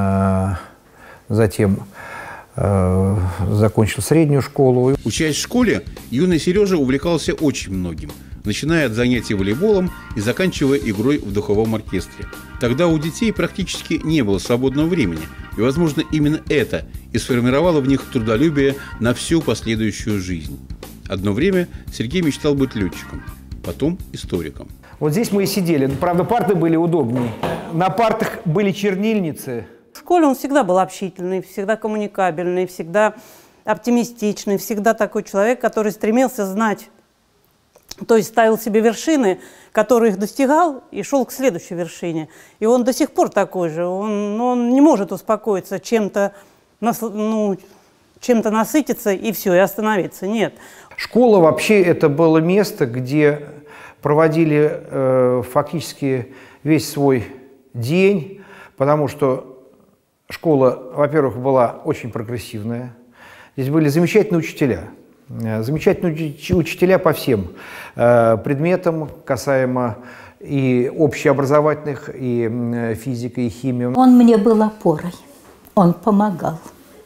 затем закончил среднюю школу. Учась в школе, юный Сережа увлекался очень многим, начиная от занятий волейболом и заканчивая игрой в духовом оркестре. Тогда у детей практически не было свободного времени, и, возможно, именно это и сформировало в них трудолюбие на всю последующую жизнь. Одно время Сергей мечтал быть летчиком, потом историком. Вот здесь мы и сидели. Правда, парты были удобнее. На партах были чернильницы. В школе он всегда был общительный, всегда коммуникабельный, всегда оптимистичный, всегда такой человек, который стремился знать То есть ставил себе вершины, которые их достигал, и шел к следующей вершине. И он до сих пор такой же. Он, он не может успокоиться, чем-то ну, чем-то насытиться и все, и остановиться. Нет. Школа вообще это было место, где проводили э, фактически весь свой день, потому что школа, во-первых, была очень прогрессивная. Здесь были замечательные учителя. Замечательные учителя по всем э, предметам, касаемо и общеобразовательных, и э, физика, и химии. Он мне был опорой, он помогал.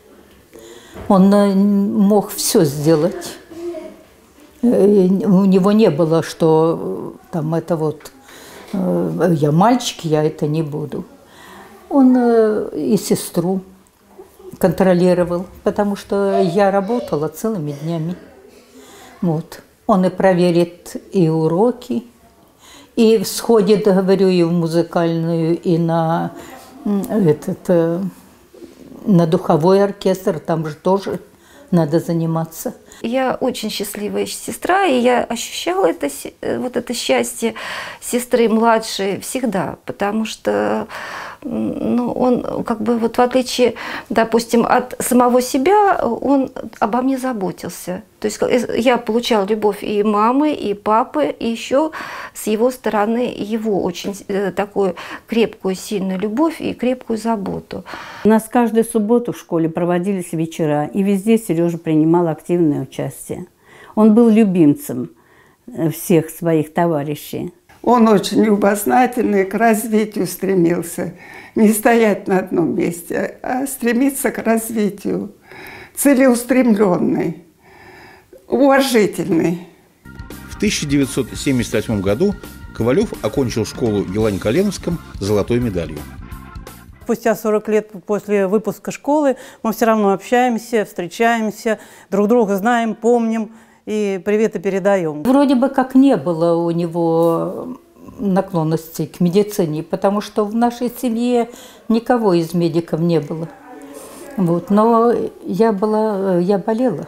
Он э, мог все сделать. Э, у него не было, что э, там это вот, э, я мальчик, я это не буду. Он э, и сестру контролировал, потому что я работала целыми днями. Вот. Он и проверит и уроки, и сходит, говорю, и в музыкальную, и на, этот, на духовой оркестр, там же тоже надо заниматься. Я очень счастливая сестра, и я ощущала это, вот это счастье сестры младшей всегда, потому что ну, он как бы вот в отличие, допустим, от самого себя, он обо мне заботился. То есть я получала любовь и мамы, и папы, и еще с его стороны его очень такую крепкую, сильную любовь и крепкую заботу. У нас каждую субботу в школе проводились вечера, и везде Сережа принимал активное участие. Он был любимцем всех своих товарищей. Он очень любознательный, к развитию стремился. Не стоять на одном месте, а стремиться к развитию. Целеустремленный, уважительный. В тысяча девятьсот семьдесят восьмом году Ковалев окончил школу в Елане-Коленовском с золотой медалью. Спустя сорок лет после выпуска школы мы все равно общаемся, встречаемся, друг друга знаем, помним и приветы передаем. Вроде бы как не было у него наклонностей к медицине, потому что в нашей семье никого из медиков не было. Вот. Но я, была, я болела.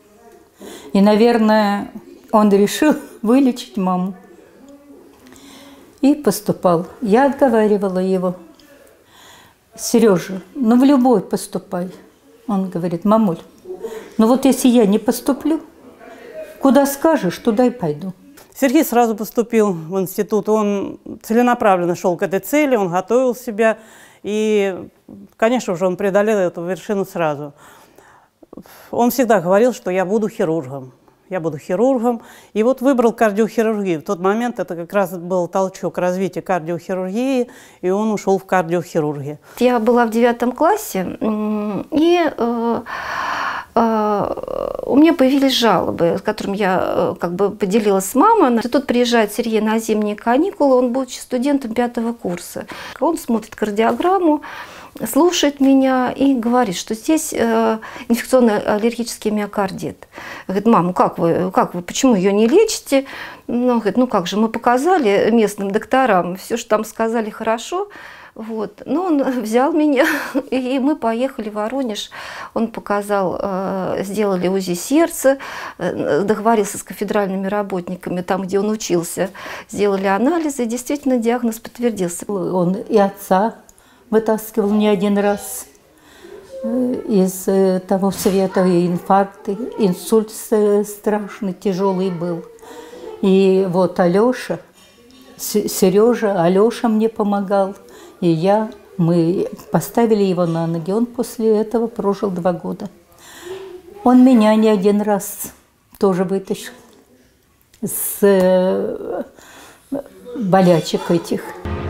И, наверное, он решил вылечить маму. И поступал. Я отговаривала его. Сережа, ну в любой поступай. Он говорит, мамуль, ну вот если я не поступлю, куда скажешь, туда и пойду. Сергей сразу поступил в институт. Он целенаправленно шел к этой цели, он готовил себя. И, конечно же, он преодолел эту вершину сразу. Он всегда говорил, что я буду хирургом. Я буду хирургом. И вот выбрал кардиохирургию. В тот момент это как раз был толчок развития кардиохирургии, и он ушел в кардиохирургию. Я была в девятом классе, и э, э, у меня появились жалобы, с которыми я как бы поделилась с мамой. Тут приезжает Сергей на зимние каникулы, он будучи студентом пятого курса. Он смотрит кардиограмму, слушает меня и говорит, что здесь э, инфекционный аллергический миокардит. Говорит, мама, как вы, как вы, почему ее не лечите? Ну, говорит, ну как же, мы показали местным докторам, все, что там сказали, хорошо. Вот. Но он взял меня, и мы поехали в Воронеж. Он показал, э, сделали УЗИ сердца, э, договорился с кафедральными работниками, там, где он учился, сделали анализы, и действительно диагноз подтвердился. Он и отца вытаскивал не один раз из того света, и инфаркты, инсульт страшный, тяжелый был. И вот Алеша, Сережа, Алеша мне помогал, и я, мы поставили его на ноги. Он после этого прожил два года. Он меня не один раз тоже вытащил с болячек этих.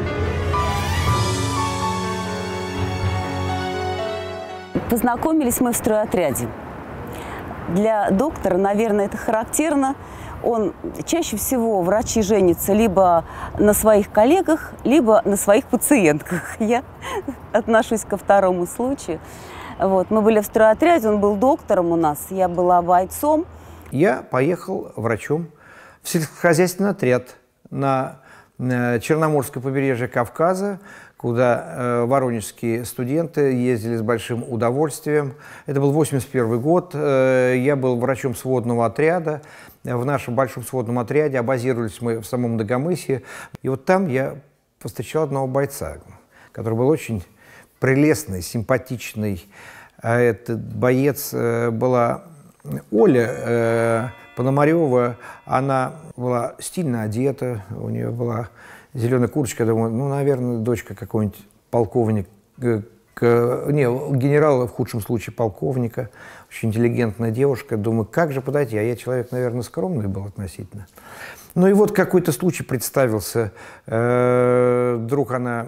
Познакомились мы в стройотряде. Для доктора, наверное, это характерно. Он чаще всего, врачи женятся либо на своих коллегах, либо на своих пациентках. Я отношусь ко второму случаю. Вот. Мы были в стройотряде, он был доктором у нас, я была бойцом. Я поехал врачом в сельскохозяйственный отряд на Черноморское побережье Кавказа, куда воронежские студенты ездили с большим удовольствием. Это был восемьдесят первый год, я был врачом сводного отряда. В нашем большом сводном отряде, а базировались мы в самом Дагомысе. И вот там я повстречал одного бойца, который был очень прелестный, симпатичный. А этот боец была Оля Пономарева. Она была стильно одета, у нее была зеленая курточка. Думаю, ну, наверное, дочка какого-нибудь полковника, не, генерала, в худшем случае полковника. Очень интеллигентная девушка. Думаю, как же подойти? А я человек, наверное, скромный был относительно. Ну и вот какой-то случай представился. Вдруг она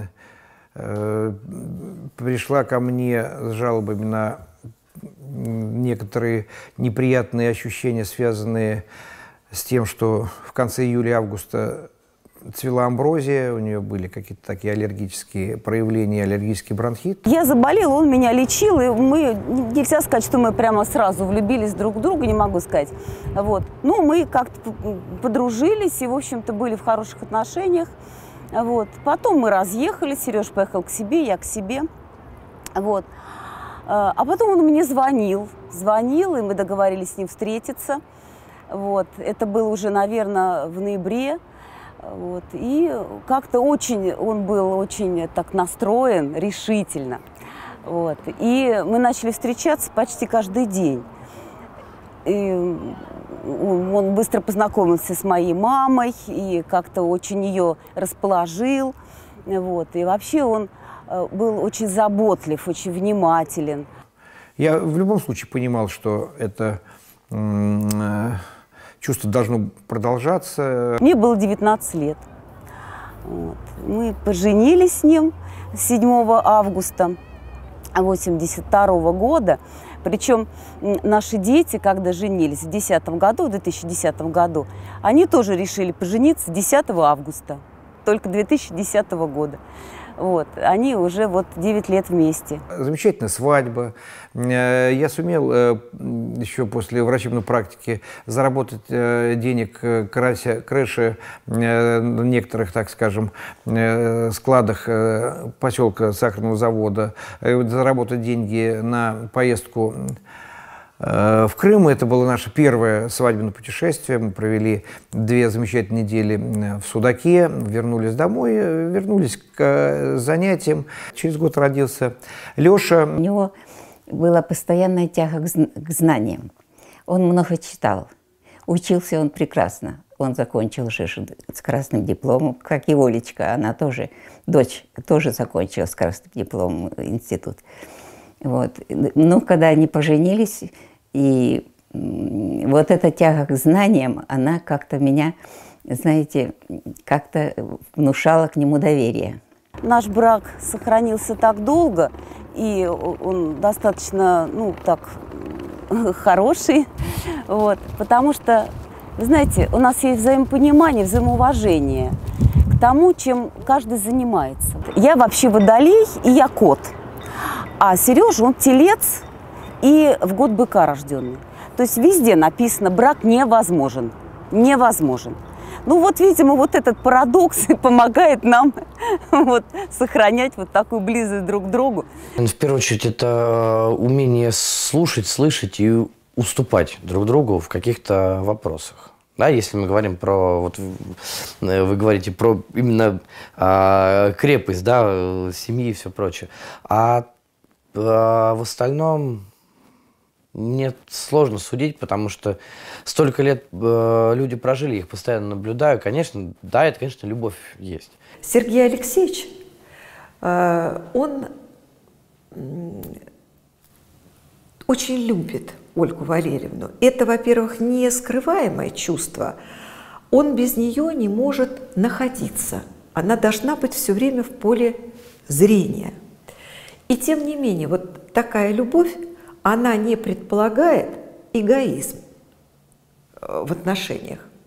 пришла ко мне с жалобами на некоторые неприятные ощущения, связанные с тем, что в конце июля-августа цвела амброзия, у нее были какие-то такие аллергические проявления, аллергический бронхит. Я заболела, он меня лечил, и мы, нельзя сказать, что мы прямо сразу влюбились друг в друга, не могу сказать. Вот. Ну, мы как-то подружились и, в общем-то, были в хороших отношениях. Вот. Потом мы разъехались, Сереж поехал к себе, я к себе. Вот. А потом он мне звонил, звонил, и мы договорились с ним встретиться. Вот. Это было уже, наверное, в ноябре. Вот. И как-то очень, он был очень так настроен, решительно. Вот. И мы начали встречаться почти каждый день. И он быстро познакомился с моей мамой и как-то очень ее расположил. Вот. И вообще он был очень заботлив, очень внимателен. Я в любом случае понимал, что это чувство должно продолжаться. Мне было девятнадцать лет. Вот. Мы поженились с ним седьмого августа восемьдесят второго года. Причем наши дети, когда женились в десятом году, в две тысячи десятом году, они тоже решили пожениться десятого августа, только две тысячи десятого года. Вот. Они уже вот девять лет вместе. Замечательная свадьба. Я сумел еще после врачебной практики заработать денег крыше некоторых, так скажем, складах поселка Сахарного завода, заработать деньги на поездку в Крым. Это было наше первое свадебное путешествие. Мы провели две замечательные недели в Судаке, вернулись домой, вернулись к занятиям. Через год родился Леша. У него была постоянная тяга к знаниям. Он много читал. Учился он прекрасно. Он закончил же с красным дипломом, как и Олечка. Она тоже, дочь, тоже закончила с красным дипломом институт. Вот. Но когда они поженились, и вот эта тяга к знаниям, она как-то меня, знаете, как-то внушала к нему доверие. Наш брак сохранился так долго, и он достаточно, ну, так, хороший, вот, потому что, вы знаете, у нас есть взаимопонимание, взаимоуважение к тому, чем каждый занимается. Я вообще водолей, и я кот. А Сережа, он телец и в год быка рожденный. То есть везде написано, брак невозможен. Невозможен. Ну вот, видимо, вот этот парадокс помогает нам вот, сохранять вот такую близость друг к другу. В первую очередь, это умение слушать, слышать и уступать друг другу в каких-то вопросах. Да, если мы говорим про, вот вы говорите про именно а, крепость, да, семьи и все прочее. А, а в остальном мне сложно судить, потому что столько лет э, люди прожили, их постоянно наблюдаю. Конечно, да, это, конечно, любовь есть. Сергей Алексеевич, э, он очень любит Ольгу Валерьевну. Это, во-первых, не скрываемое чувство. Он без нее не может находиться. Она должна быть все время в поле зрения. И тем не менее, вот такая любовь, она не предполагает эгоизм в отношениях.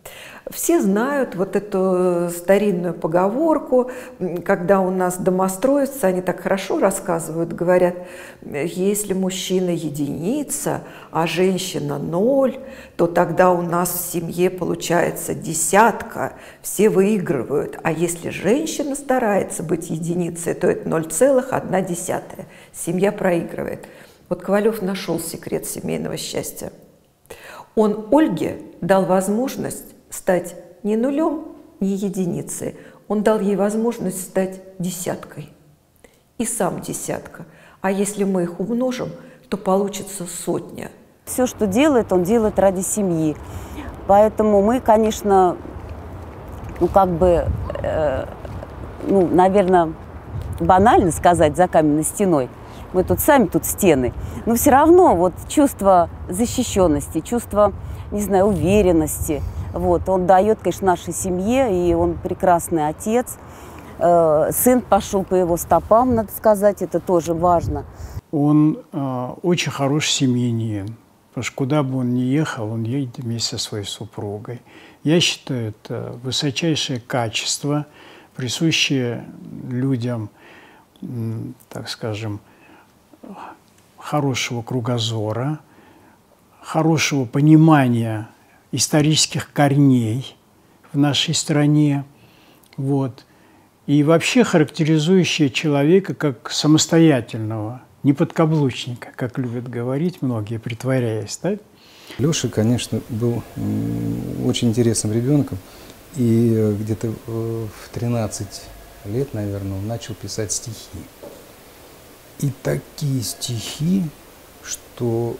Все знают вот эту старинную поговорку, когда у нас домостроятся, они так хорошо рассказывают, говорят, если мужчина единица, а женщина ноль, то тогда у нас в семье получается десятка, все выигрывают. А если женщина старается быть единицей, то это ноль целых одна десятая. Семья проигрывает. Вот Ковалев нашел секрет семейного счастья. Он Ольге дал возможность стать не нулем, не единицей. Он дал ей возможность стать десяткой. И сам десятка. А если мы их умножим, то получится сотня. Все, что делает, он делает ради семьи. Поэтому мы, конечно, ну как бы, э, ну, наверное, банально сказать за каменной стеной. Мы тут сами тут стены. Но все равно вот чувство защищенности, чувство, не знаю, уверенности. Вот, он дает, конечно, нашей семье, и он прекрасный отец. Э, сын пошел по его стопам, надо сказать, это тоже важно. Он э, очень хороший семьянин, потому что куда бы он ни ехал, он едет вместе со своей супругой. Я считаю, это высочайшее качество, присущее людям, так скажем, хорошего кругозора, хорошего понимания исторических корней в нашей стране, вот, и вообще характеризующее человека как самостоятельного, не подкаблучника, как любят говорить многие, притворяясь, да? Леша, конечно, был очень интересным ребенком, и где-то в тринадцать лет, наверное, он начал писать стихи. И такие стихи, что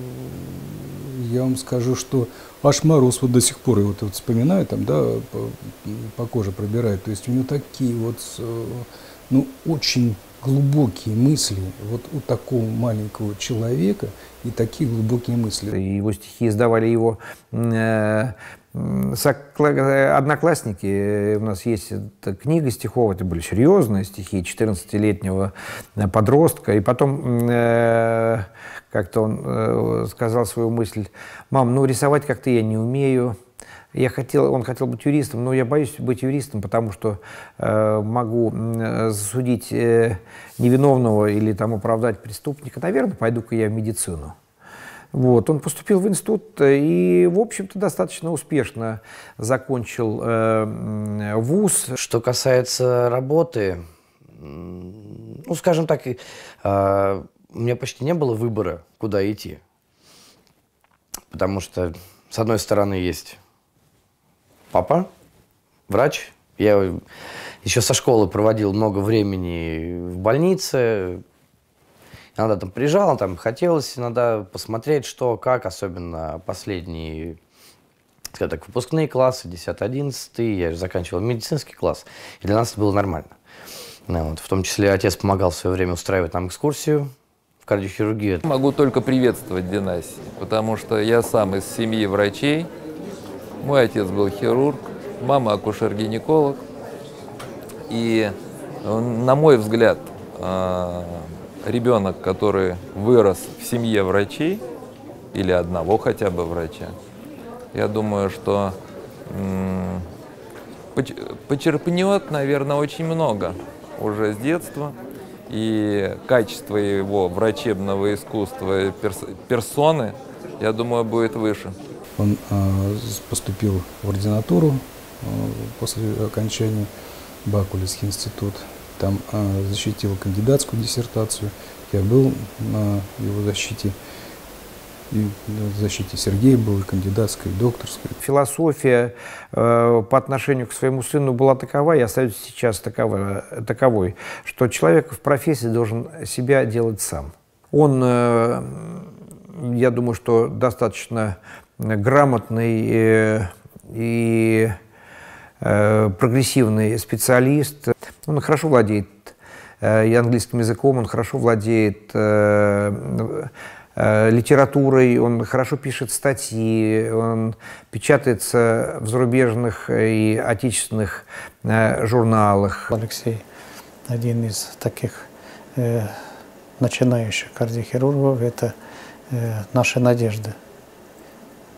я вам скажу, что аж мороз вот до сих пор, я вот, вот вспоминаю, там, да, по, по коже пробирает. То есть у него такие вот, ну, очень глубокие мысли вот у такого маленького человека, и такие глубокие мысли. Его стихи издавали его э, одноклассники. У нас есть книга стихов, это были серьезные стихи четырнадцатилетнего подростка. И потом э, как-то он э, сказал свою мысль: «Мам, ну рисовать как-то я не умею». Я хотел, он хотел быть юристом, но я боюсь быть юристом, потому что э, могу э, засудить э, невиновного или там оправдать преступника. Наверное, пойду-ка я в медицину. Вот. Он поступил в институт и, в общем-то, достаточно успешно закончил э, вуз. Что касается работы, ну, скажем так, э, у меня почти не было выбора, куда идти. Потому что, с одной стороны, есть папа, врач. Я еще со школы проводил много времени в больнице. Иногда там приезжал, там хотелось иногда посмотреть, что, как, особенно последние, скажем так, выпускные классы, десятый-одиннадцатый. Я же заканчивал медицинский класс, и для нас это было нормально. Вот. В том числе отец помогал в свое время устраивать нам экскурсию в кардиохирургию. Могу только приветствовать династию, потому что я сам из семьи врачей. Мой отец был хирург, мама акушер-гинеколог. И, на мой взгляд, ребенок, который вырос в семье врачей, или одного хотя бы врача, я думаю, что почерпнет, наверное, очень много уже с детства. И качество его врачебного искусства, перс персоны, я думаю, будет выше. Он э, поступил в ординатуру э, после окончания, Бакулевский институт. Там э, защитил кандидатскую диссертацию. Я был на его защите. И на защите Сергея был и кандидатская, и докторская. Философия э, по отношению к своему сыну была такова, и остается сейчас такова, таковой, что человек в профессии должен себя делать сам. Он, э, я думаю, что достаточно грамотный э, и э, прогрессивный специалист. Он хорошо владеет э, и английским языком, он хорошо владеет э, э, литературой, он хорошо пишет статьи, он печатается в зарубежных и отечественных э, журналах. Алексей один из таких э, начинающих кардиохирургов, это э, наша надежда. Нам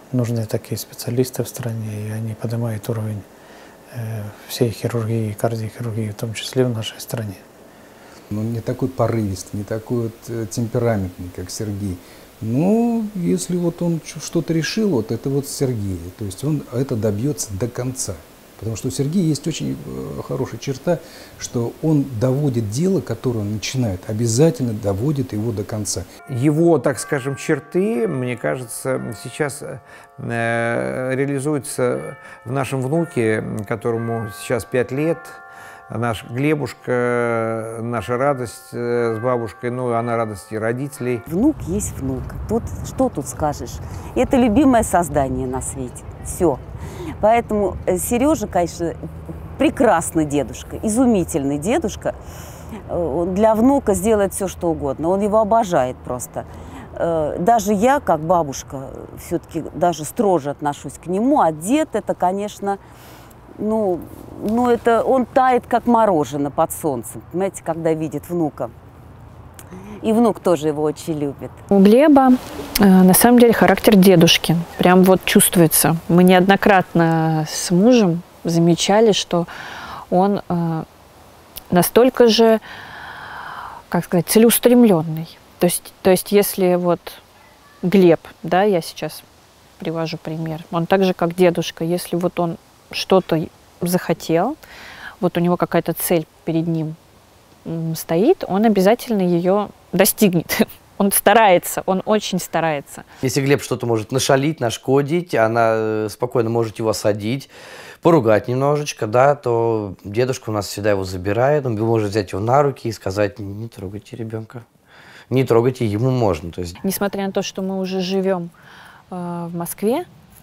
нужны такие специалисты в стране, и они поднимают уровень всей хирургии, кардиохирургии, в том числе в нашей стране. Он не такой порывистый, не такой вот темпераментный, как Сергей. Но если вот он что-то решил, вот это вот Сергей. То есть он это добьется до конца. Потому что у Сергея есть очень хорошая черта, что он доводит дело, которое он начинает, обязательно доводит его до конца. Его, так скажем, черты, мне кажется, сейчас э, реализуются в нашем внуке, которому сейчас пять лет. Наш Глебушка, наша радость э, с бабушкой, ну, она радость и родителей. Внук есть внук. Тут, что тут скажешь? Это любимое создание на свете. Все. Поэтому Сережа, конечно, прекрасный дедушка, изумительный дедушка. Он для внука сделает все, что угодно. Он его обожает просто. Даже я, как бабушка, все-таки даже строже отношусь к нему. А дед, это, конечно, ну, ну это он тает, как мороженое под солнцем, понимаете, когда видит внука. И внук тоже его очень любит. У Глеба э, на самом деле характер дедушки. Прям вот чувствуется. Мы неоднократно с мужем замечали, что он э, настолько же, как сказать, целеустремленный. То есть, то есть если вот Глеб, да, я сейчас привожу пример, он так же, как дедушка, если вот он что-то захотел, вот у него какая-то цель перед ним стоит, он обязательно ее достигнет. Он старается, он очень старается. Если Глеб что-то может нашалить, нашкодить, она спокойно может его осадить, поругать немножечко, да, то дедушка у нас всегда его забирает, он может взять его на руки и сказать: не трогайте ребенка, не трогайте, ему можно. То есть... Несмотря на то, что мы уже живем э, в Москве,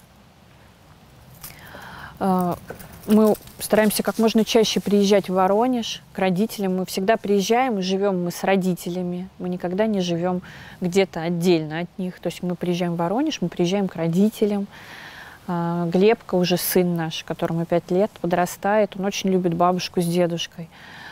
э, мы стараемся как можно чаще приезжать в Воронеж к родителям. Мы всегда приезжаем и живем мы с родителями. Мы никогда не живем где-то отдельно от них. То есть мы приезжаем в Воронеж, мы приезжаем к родителям. Глебка, уже сын наш, которому пять лет, подрастает. Он очень любит бабушку с дедушкой.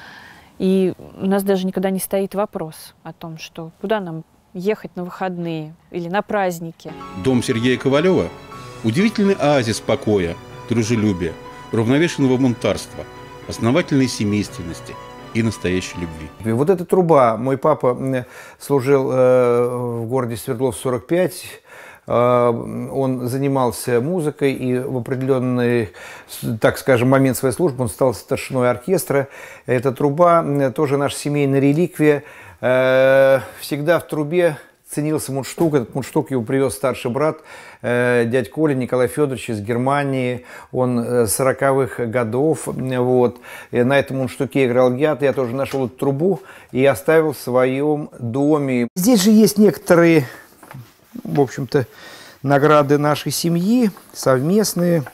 И у нас даже никогда не стоит вопрос о том, что куда нам ехать на выходные или на праздники. Дом Сергея Ковалева – удивительный оазис покоя, дружелюбия, уравновешенного бунтарства, основательной семейственности и настоящей любви. И вот эта труба. Мой папа служил э, в городе Свердлов сорок пять. Э, он занимался музыкой, и в определенный, так скажем, момент своей службы он стал старшиной оркестра. Эта труба э, тоже наша семейная реликвия. Э, всегда в трубе ценился мундштук. Этот мундштук его привез старший брат, э, дядь Коля Николай Федорович из Германии. Он э, сороковых годов. Вот. И на этом мундштуке играл я. Я тоже нашел эту трубу и оставил в своем доме. Здесь же есть некоторые, в общем-то, награды нашей семьи, совместные.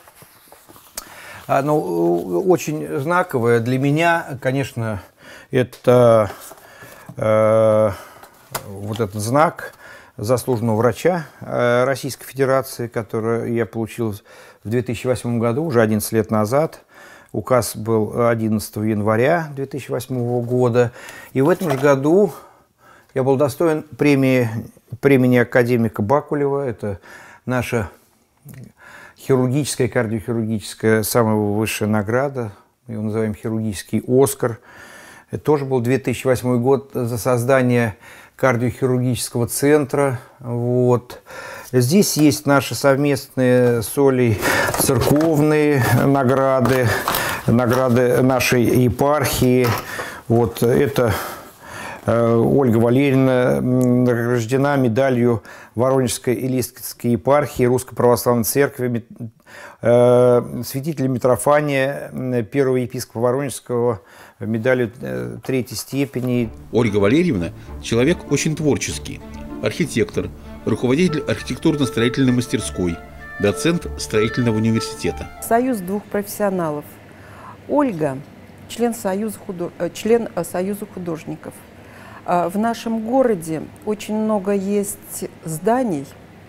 Но очень знаковое для меня, конечно, это... Э, вот этот знак заслуженного врача Российской Федерации, который я получил в две тысячи восьмом году, уже одиннадцать лет назад. Указ был одиннадцатого января две тысячи восьмого года. И в этом же году я был достоин премии, премии академика Бакулева. Это наша хирургическая, кардиохирургическая, самая высшая награда. Мы его называем хирургический «Оскар». Это тоже был две тысячи восьмой год за создание кардиохирургического центра. Вот. Здесь есть наши совместные с Олей церковные награды, награды нашей епархии. Вот это э, Ольга Валерьевна награждена медалью Воронежской и Листкинской епархии Русской Православной Церкви, э, святителя Митрофания, первого епископа Воронежского, медалью э, третьей степени. Ольга Валерьевна – человек очень творческий, архитектор, руководитель архитектурно-строительной мастерской, доцент строительного университета. Союз двух профессионалов. Ольга – член Союза, худож... член Союза художников. В нашем городе очень много есть зданий,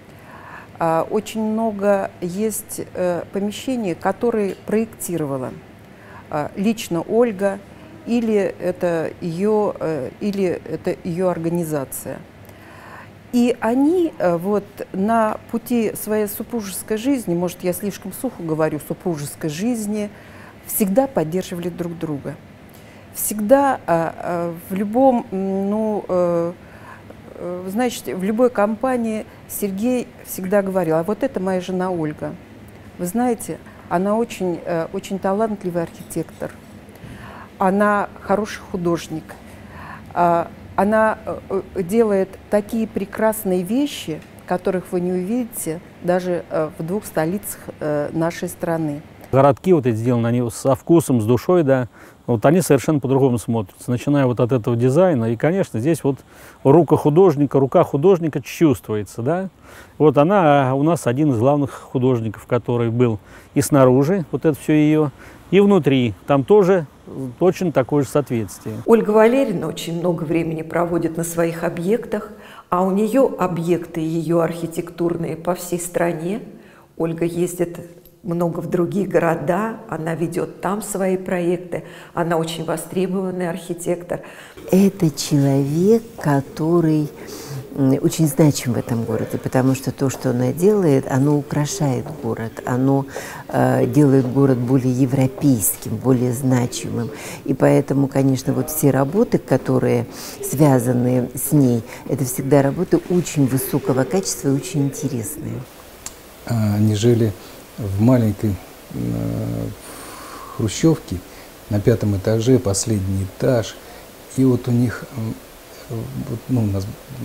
очень много есть помещений, которые проектировала лично Ольга, или это ее, или это ее организация. И они э, вот на пути своей супружеской жизни, может, я слишком сухо говорю, супружеской жизни, всегда поддерживали друг друга. Всегда э, э, в любом, ну, э, э, значит, в любой компании Сергей всегда говорил: а вот это моя жена Ольга. Вы знаете, она очень, э, очень талантливый архитектор, она хороший художник. Э, Она делает такие прекрасные вещи, которых вы не увидите даже в двух столицах нашей страны. Городки вот эти сделаны, они со вкусом, с душой, да, вот они совершенно по-другому смотрятся, начиная вот от этого дизайна. И, конечно, здесь вот рука художника, рука художника чувствуется, да. Вот она у нас один из главных художников, который был и снаружи, вот это все ее, и внутри. Там тоже точно такое же соответствие. Ольга Валерьевна очень много времени проводит на своих объектах, а у нее объекты ее архитектурные по всей стране. Ольга ездит много в другие города, она ведет там свои проекты, она очень востребованный архитектор. Это человек, который очень значим в этом городе, потому что то, что она делает, оно украшает город, оно э, делает город более европейским, более значимым. И поэтому, конечно, вот все работы, которые связаны с ней, это всегда работы очень высокого качества и очень интересные. Они жили в маленькой э, хрущевке на пятом этаже, последний этаж, и вот у них... Вот, ну, у нас,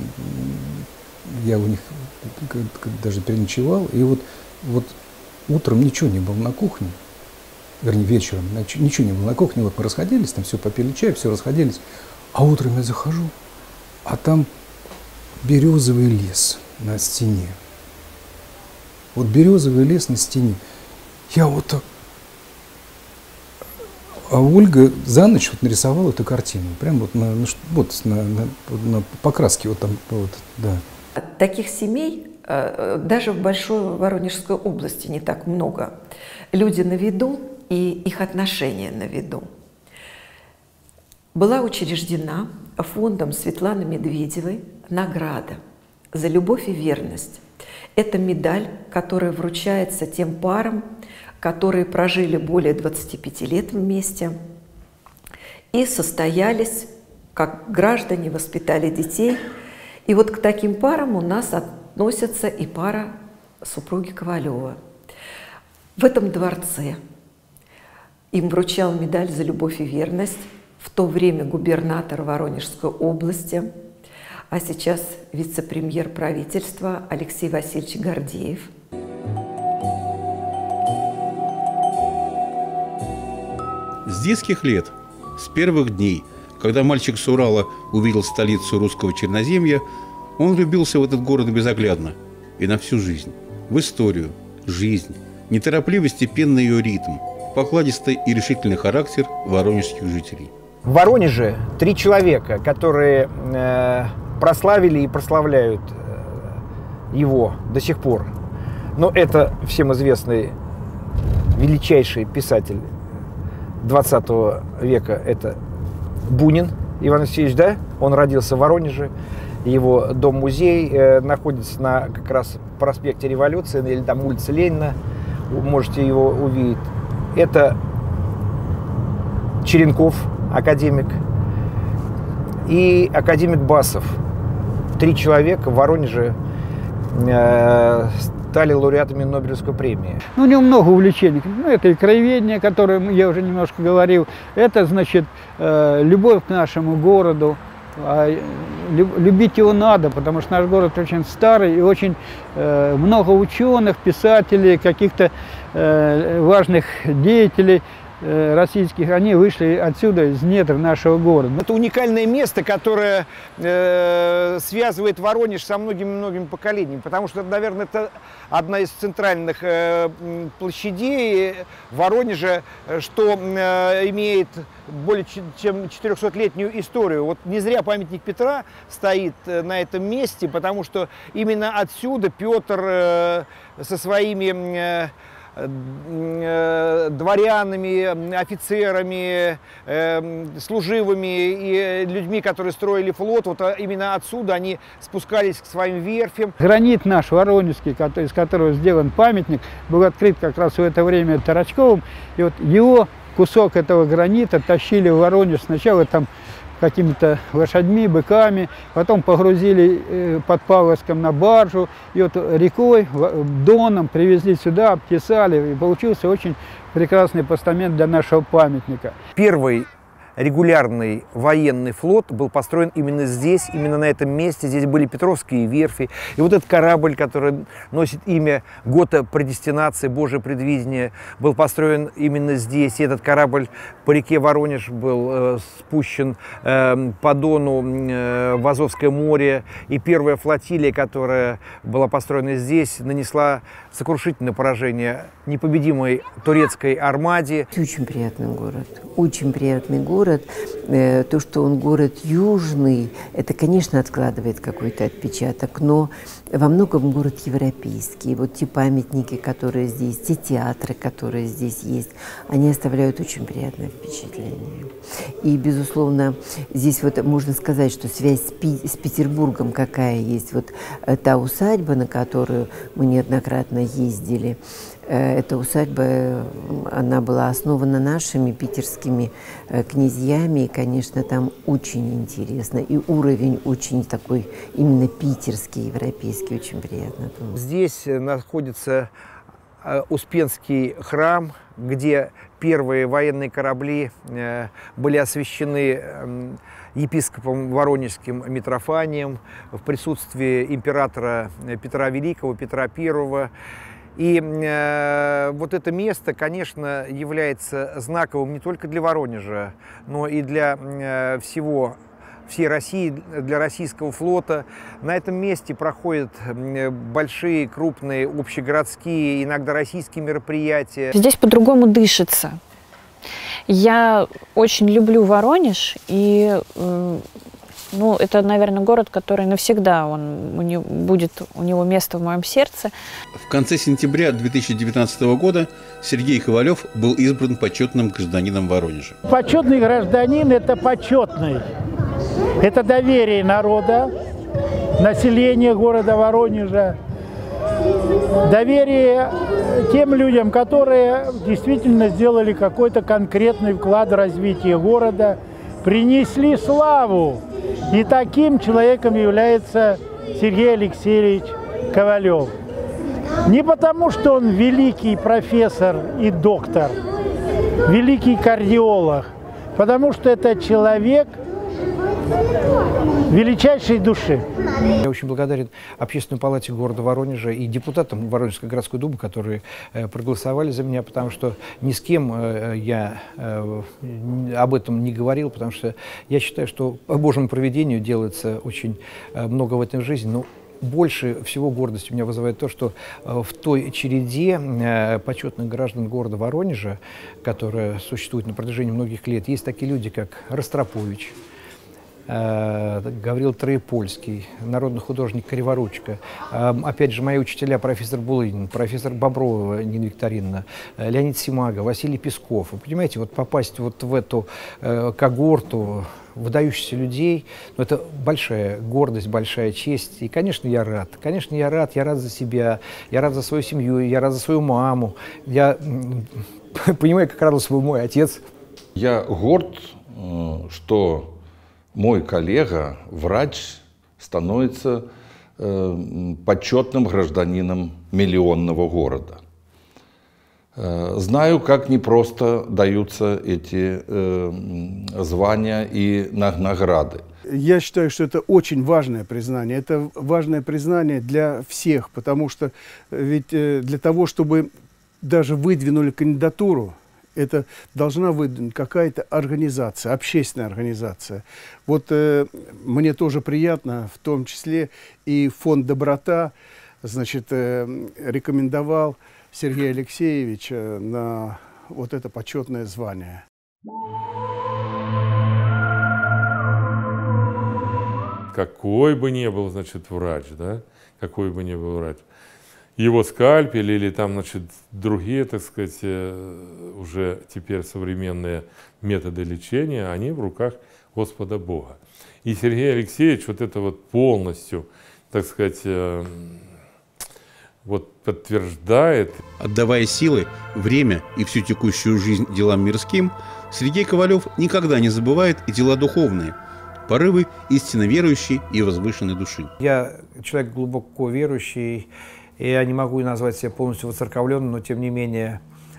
я у них даже переночевал, и вот, вот утром ничего не было на кухне, вернее, вечером ничего не было на кухне, вот мы расходились, там все попили чай, все расходились, а утром я захожу, а там березовый лес на стене. Вот березовый лес на стене. Я вот так... А Ольга за ночь вот нарисовала эту картину, прям вот на, на, вот на, на, на покраске вот там, вот, да. Таких семей даже в большой Воронежской области не так много. Люди на виду и их отношения на виду. Была учреждена фондом Светланы Медведевой награда за любовь и верность. Это медаль, которая вручается тем парам, которые прожили более двадцати пяти лет вместе и состоялись как граждане, воспитали детей. И вот к таким парам у нас относится и пара супруги Ковалева. В этом дворце им вручал медаль за любовь и верность в то время губернатор Воронежской области, а сейчас вице-премьер правительства Алексей Васильевич Гордеев. С детских лет, с первых дней, когда мальчик с Урала увидел столицу русского Черноземья, он влюбился в этот город безоглядно и на всю жизнь. В историю, жизнь, неторопливый степенный ее ритм, покладистый и решительный характер воронежских жителей. В Воронеже три человека, которые э, прославили и прославляют э, его до сих пор. Но это всем известный величайший писатель двадцатого века, это Бунин Иван Алексеевич, да? Он родился в Воронеже, его дом-музей э, находится на как раз проспекте Революции, или там улице Ленина, вы можете его увидеть. Это Черенков, академик, и академик Басов. Три человека в Воронеже э, стали лауреатами Нобелевской премии. Ну, у него много увлечений. Ну, это и краеведение, о котором я уже немножко говорил. Это, значит, э, любовь к нашему городу. А любить его надо, потому что наш город очень старый и очень э, много ученых, писателей, каких-то э, важных деятелей российских, они вышли отсюда, из недр нашего города. Это уникальное место, которое э, связывает Воронеж со многими-многими поколениями, потому что, наверное, это одна из центральных э, площадей Воронежа, что э, имеет более чем четырехсотлетнюю историю. Вот не зря памятник Петра стоит на этом месте, потому что именно отсюда Петр э, со своими э, э, дворянами, офицерами, э, служивыми и людьми, которые строили флот. Вот именно отсюда они спускались к своим верфям. Гранит наш воронежский, из которого сделан памятник, был открыт как раз в это время Тарачковым. И вот его кусок этого гранита тащили в Воронеж. Сначала там какими-то лошадьми, быками, потом погрузили под Павловском на баржу, и вот рекой, Доном привезли сюда, обтесали, и получился очень прекрасный постамент для нашего памятника. Первый регулярный военный флот был построен именно здесь, именно на этом месте. Здесь были Петровские верфи. И вот этот корабль, который носит имя Гота предестинации, Божие предвидение, был построен именно здесь. И этот корабль по реке Воронеж был э, спущен э, по Дону э, в Азовское море. И первая флотилия, которая была построена здесь, нанесла сокрушительное поражение непобедимой турецкой армаде. Очень приятный город, очень приятный город. То, что он город южный, это, конечно, откладывает какой-то отпечаток, но во многом город европейский. Вот те памятники, которые здесь, те театры, которые здесь есть, они оставляют очень приятное впечатление. И, безусловно, здесь вот можно сказать, что связь с, Пи с Петербургом какая есть. Вот та усадьба, на которую мы неоднократно ездили, эта усадьба, она была основана нашими питерскими князьями, и, конечно, там очень интересно, и уровень очень такой именно питерский, европейский, очень приятно. Здесь находится Успенский храм, где первые военные корабли были освящены епископом Воронежским Митрофанием в присутствии императора Петра Великого, Петра Первого. И э, вот это место, конечно, является знаковым не только для Воронежа, но и для э, всего, всей России, для российского флота. На этом месте проходят большие, крупные, общегородские, иногда российские мероприятия. Здесь по-другому дышится. Я очень люблю Воронеж, и э, ну, это, наверное, город, который навсегда он, у него, будет у него место в моем сердце. В конце сентября две тысячи девятнадцатого года Сергей Ковалев был избран почетным гражданином Воронежа. Почетный гражданин – это почетный. Это доверие народа, населения города Воронежа, доверие тем людям, которые действительно сделали какой-то конкретный вклад в развитие города, принесли славу. И таким человеком является Сергей Алексеевич Ковалев. Не потому, что он великий профессор и доктор, великий кардиолог, потому что это человек величайшей души. Я очень благодарен Общественной палате города Воронежа и депутатам Воронежской городской думы, которые э, проголосовали за меня, потому что ни с кем э, я э, об этом не говорил, потому что я считаю, что по Божьему провидению делается очень э, много в этой жизни. Но больше всего гордости меня вызывает то, что э, в той череде э, почетных граждан города Воронежа, которая существует на протяжении многих лет, есть такие люди, как Ростропович, Гаврил Троепольский, народный художник Криворучко, опять же, мои учителя, профессор Булынин, профессор Боброва Нина Викторовна, Леонид Симага, Василий Песков. Вы понимаете, вот попасть вот в эту когорту выдающихся людей, ну, это большая гордость, большая честь. И, конечно, я рад. Конечно, я рад. Я рад за себя, я рад за свою семью, я рад за свою маму. Я понимаю, как радовался бы мой отец. Я горд, что мой коллега, врач, становится э, почетным гражданином миллионного города. Э, знаю, как непросто даются эти э, звания и награды. Я считаю, что это очень важное признание. Это важное признание для всех, потому что ведь для того, чтобы даже выдвинули кандидатуру, это должна выдвинуть какая-то организация, общественная организация. Вот э, мне тоже приятно, в том числе и фонд «Доброта», значит, э, рекомендовал Сергея Алексеевича на вот это почетное звание. Какой бы ни был, значит, врач, да, какой бы ни был врач, его скальпель или там, значит, другие, так сказать, уже теперь современные методы лечения, они в руках Господа Бога. И Сергей Алексеевич вот это вот полностью, так сказать, вот подтверждает. Отдавая силы, время и всю текущую жизнь делам мирским, Сергей Ковалев никогда не забывает и дела духовные, порывы истинно верующей и возвышенной души. Я человек глубоко верующий, и я не могу назвать себя полностью воцерковленным, но тем не менее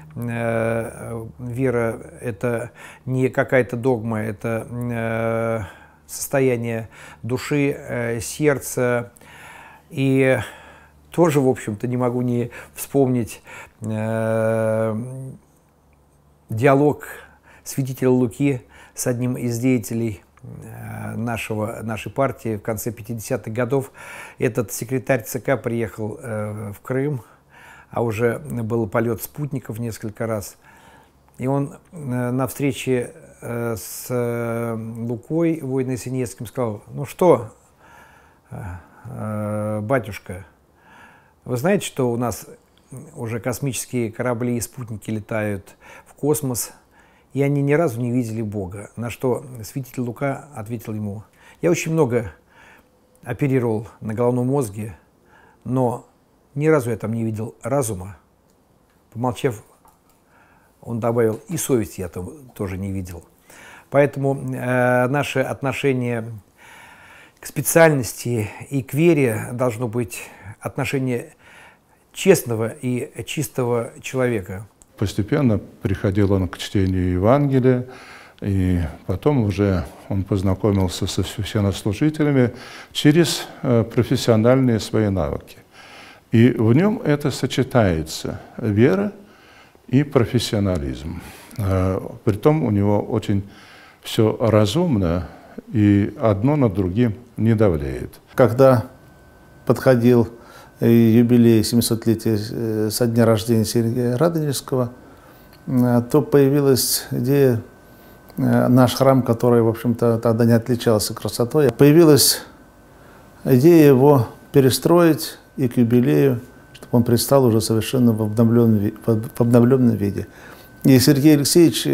э, вера – это не какая-то догма, это э, состояние души, э, сердца. И тоже, в общем-то, не могу не вспомнить э, диалог святителя Луки с одним из деятелей нашего, нашей партии в конце пятидесятых годов. Этот секретарь ЦК приехал э, в Крым, а уже был полет спутников несколько раз. И он э, на встрече э, с э, Лукой, Войно-Синецким, сказал: ну что, э, э, батюшка, вы знаете, что у нас уже космические корабли и спутники летают в космос, и они ни разу не видели Бога. На что святитель Лука ответил ему: я очень много оперировал на головном мозге, но ни разу я там не видел разума. Помолчав, он добавил: и совести я там тоже не видел. Поэтому э, наше отношение к специальности и к вере должно быть отношение честного и чистого человека. Постепенно приходил он к чтению Евангелия, и потом уже он познакомился со священнослужителями через профессиональные свои навыки. И в нем это сочетается – вера и профессионализм. Притом у него очень все разумно, и одно над другим не давляет. Когда подходил юбилей семисотлетия со дня рождения Сергея Радонежского, то появилась идея, наш храм, который, в общем-то, тогда не отличался красотой, появилась идея его перестроить и к юбилею, чтобы он предстал уже совершенно в обновленном, в обновленном виде. И Сергей Алексеевич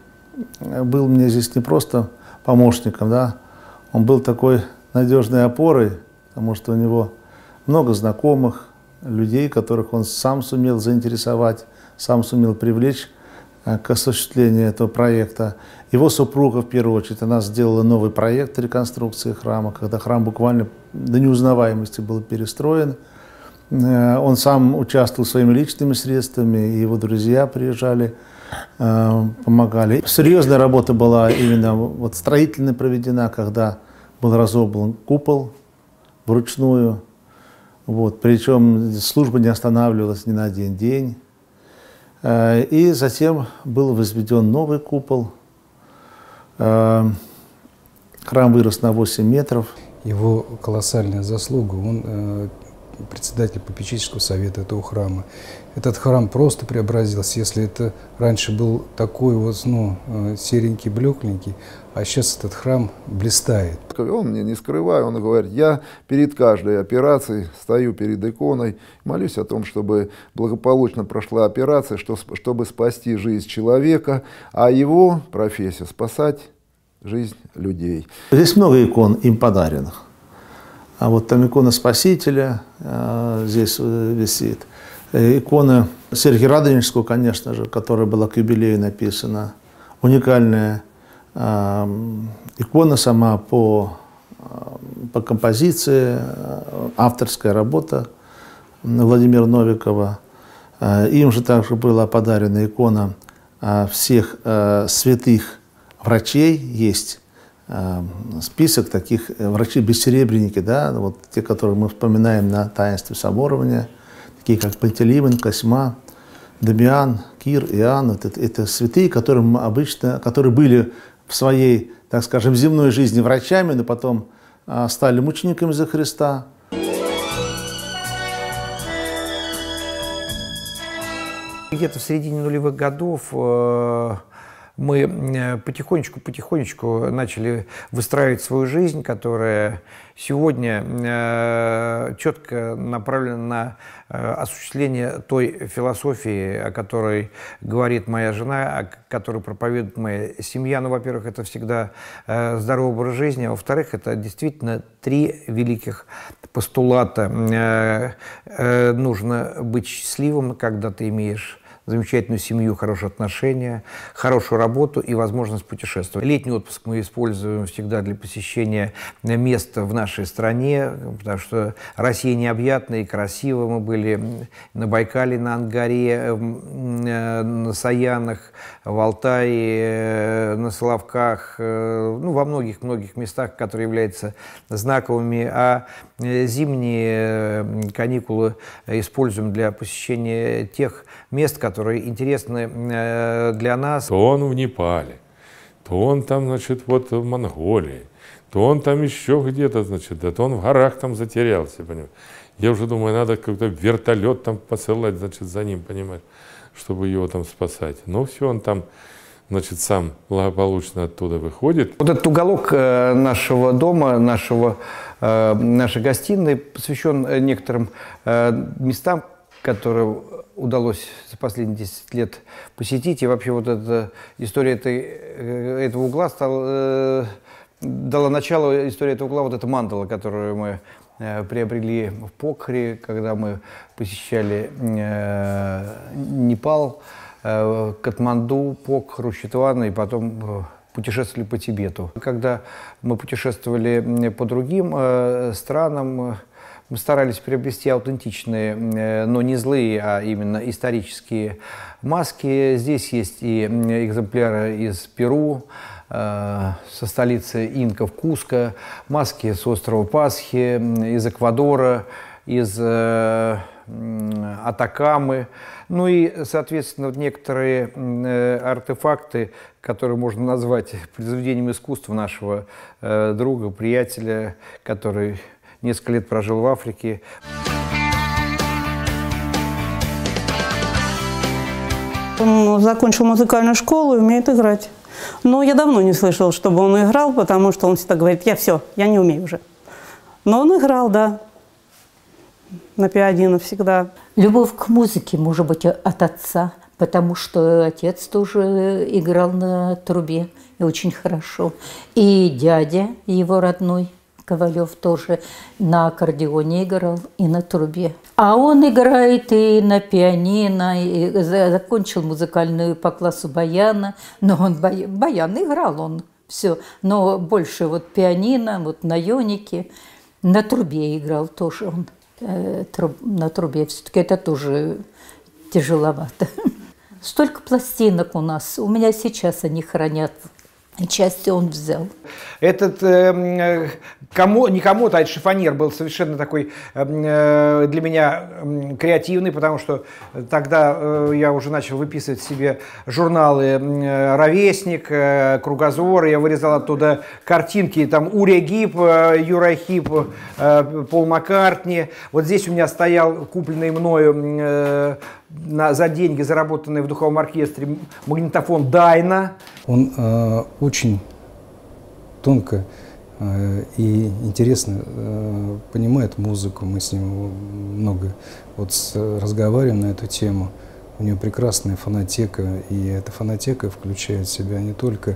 был мне здесь не просто помощником, да, он был такой надежной опорой, потому что у него много знакомых, людей, которых он сам сумел заинтересовать, сам сумел привлечь к осуществлению этого проекта. Его супруга, в первую очередь, она сделала новый проект реконструкции храма, когда храм буквально до неузнаваемости был перестроен. Он сам участвовал своими личными средствами, и его друзья приезжали, помогали. Серьезная работа была именно вот строительная проведена, когда был разоблан купол вручную. Вот, причем служба не останавливалась ни на один день. И затем был возведен новый купол. Храм вырос на восемь метров. Его колоссальная заслуга, он председатель попечительского совета этого храма. Этот храм просто преобразился. Если это раньше был такой вот, ну, серенький, блекленький, а сейчас этот храм блистает. Он мне не скрывает, он говорит: я перед каждой операцией стою перед иконой, молюсь о том, чтобы благополучно прошла операция, чтобы спасти жизнь человека, а его профессия — спасать жизнь людей. Здесь много икон им подаренных. А вот там икона Спасителя э, здесь висит. Икона Сергия Радонежского, конечно же, которая была к юбилею написана. Уникальная э, икона сама по, по композиции, авторская работа Владимира Новикова. Им же также была подарена икона всех э, святых врачей. Есть э, список таких врачей-бессеребренники, да, вот те, которые мы вспоминаем на таинстве соборования, такие как Пантелеймон, Косьма, Дамиан, Кир, Иоанн. Это, это святые, которым обычно, которые были в своей, так скажем, земной жизни врачами, но потом э, стали мучениками за Христа. Где-то в середине нулевых годов э, мы потихонечку-потихонечку начали выстраивать свою жизнь, которая сегодня э, четко направлена на э, осуществление той философии, о которой говорит моя жена, о которой проповедует моя семья. Ну, во-первых, это всегда э, здоровый образ жизни, а во-вторых, это действительно три великих постулата. Э, э, нужно быть счастливым, когда ты имеешь замечательную семью, хорошие отношения, хорошую работу и возможность путешествовать. Летний отпуск мы используем всегда для посещения мест в нашей стране, потому что Россия необъятна и красива. Мы были на Байкале, на Ангаре, на Саянах, в Алтае, на Соловках, ну, во многих-многих местах, которые являются знаковыми. А зимние каникулы используем для посещения тех мест, которые которые интересны для нас. То он в Непале, то он там, значит, вот в Монголии, то он там еще где-то, значит, да, то он в горах там затерялся, понимаешь. Я уже думаю, надо какой-то вертолет там посылать, значит, за ним, понимаешь, чтобы его там спасать. Но все, он там, значит, сам благополучно оттуда выходит. Вот этот уголок нашего дома, нашего, нашей гостиной посвящен некоторым местам, которые удалось за последние десять лет посетить. И вообще вот эта история этой, этого угла стала, э, дала начало, история этого угла, вот эта мандала, которую мы э, приобрели в Покхаре, когда мы посещали э, Непал, э, Катманду, Покхару, Читван, и потом э, путешествовали по Тибету. Когда мы путешествовали по другим э, странам, мы старались приобрести аутентичные, но не злые, а именно исторические маски. Здесь есть и экземпляры из Перу, со столицы инков Куско, маски с острова Пасхи, из Эквадора, из Атакамы. Ну и, соответственно, некоторые артефакты, которые можно назвать произведением искусства нашего друга, приятеля, который несколько лет прожил в Африке. Он закончил музыкальную школу и умеет играть. Но я давно не слышала, чтобы он играл, потому что он всегда говорит: я все, я не умею уже. Но он играл, да, на пианино всегда. Любовь к музыке может быть от отца, потому что отец тоже играл на трубе и очень хорошо. И дядя его родной Ковалев тоже на аккордеоне играл и на трубе. А он играет и на пианино, и закончил музыкальную по классу баяна. Но он баян играл, он все. Но больше вот пианино, вот на йонике, на трубе играл тоже он. Э, труб, на трубе все-таки это тоже тяжеловато. Столько пластинок у нас. У меня сейчас они хранят. Часть он взял. Этот э, кому, не кому-то, а шифоньер был совершенно такой э, для меня э, креативный, потому что тогда э, я уже начал выписывать себе журналы э, «Ровесник», э, «Кругозор», я вырезал оттуда картинки, там Урия Гип, э, Юра Хип, э, Пол Маккартни. Вот здесь у меня стоял купленный мною э, на, за деньги, заработанные в духовом оркестре, магнитофон «Дайна». Он э, очень тонко э, и интересно э, понимает музыку. Мы с ним много вот с, разговариваем на эту тему. У него прекрасная фонотека, и эта фонотека включает в себя не только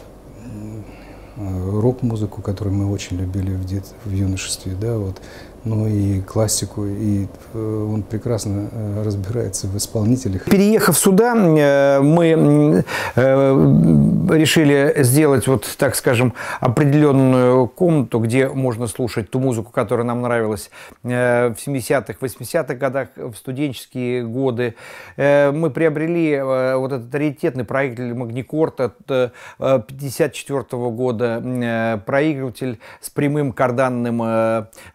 э, рок-музыку, которую мы очень любили в, дет, в юношестве, да, вот, но и классику, и э, он прекрасно э, разбирается в исполнителях. Переехав сюда, э, мы э, решили сделать, вот, так скажем, определенную комнату, где можно слушать ту музыку, которая нам нравилась э, в семидесятых, восьмидесятых годах, в студенческие годы. Э, мы приобрели э, вот этот раритетный проигрыватель Магникорд от э, пятьдесят четвёртого года, э, проигрыватель с прямым карданным э,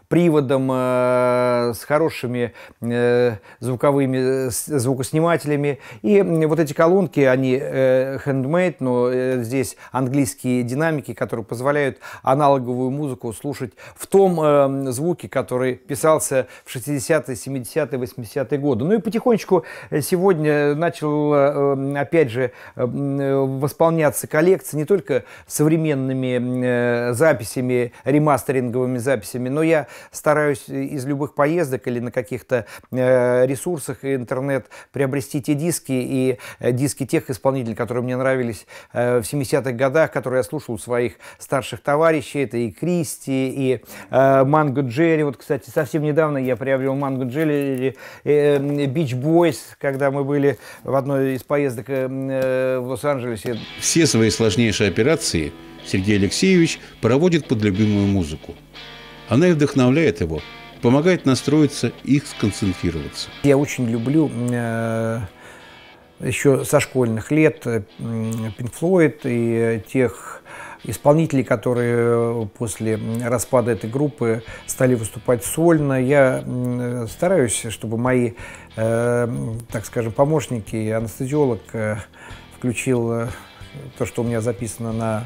приводом, э, с хорошими э, звуковыми э, звукоснимателями. И вот эти колонки, они э, handmade, но э, здесь английские динамики, которые позволяют аналоговую музыку слушать в том э, звуке, который писался в шестидесятые, семидесятые, восьмидесятые годы. Ну и потихонечку сегодня начал, э, опять же, э, восполняться коллекция не только современными э, записями, ремастеринговыми записями, но я стараюсь из любых поездок или на каких-то э, ресурсах интернет приобрести те диски и э, диски тех исполнителей, которые мне нравились э, в семидесятых годах, которые я слушал у своих старших товарищей. Это и Кристи, и э, Манго Джерри. Вот, кстати, совсем недавно я приобрел Манго Джерри, Бич Бойс, когда мы были в одной из поездок э, в Лос-Анджелесе. Все свои сложнейшие операции Сергей Алексеевич проводит под любимую музыку. Она и вдохновляет его, помогает настроиться и сконцентрироваться. Я очень люблю э, еще со школьных лет Pink Floyd и тех исполнителей, которые после распада этой группы стали выступать сольно. Я э, стараюсь, чтобы мои, э, так скажем, помощники, анестезиолог э, включил э, то, что у меня записано на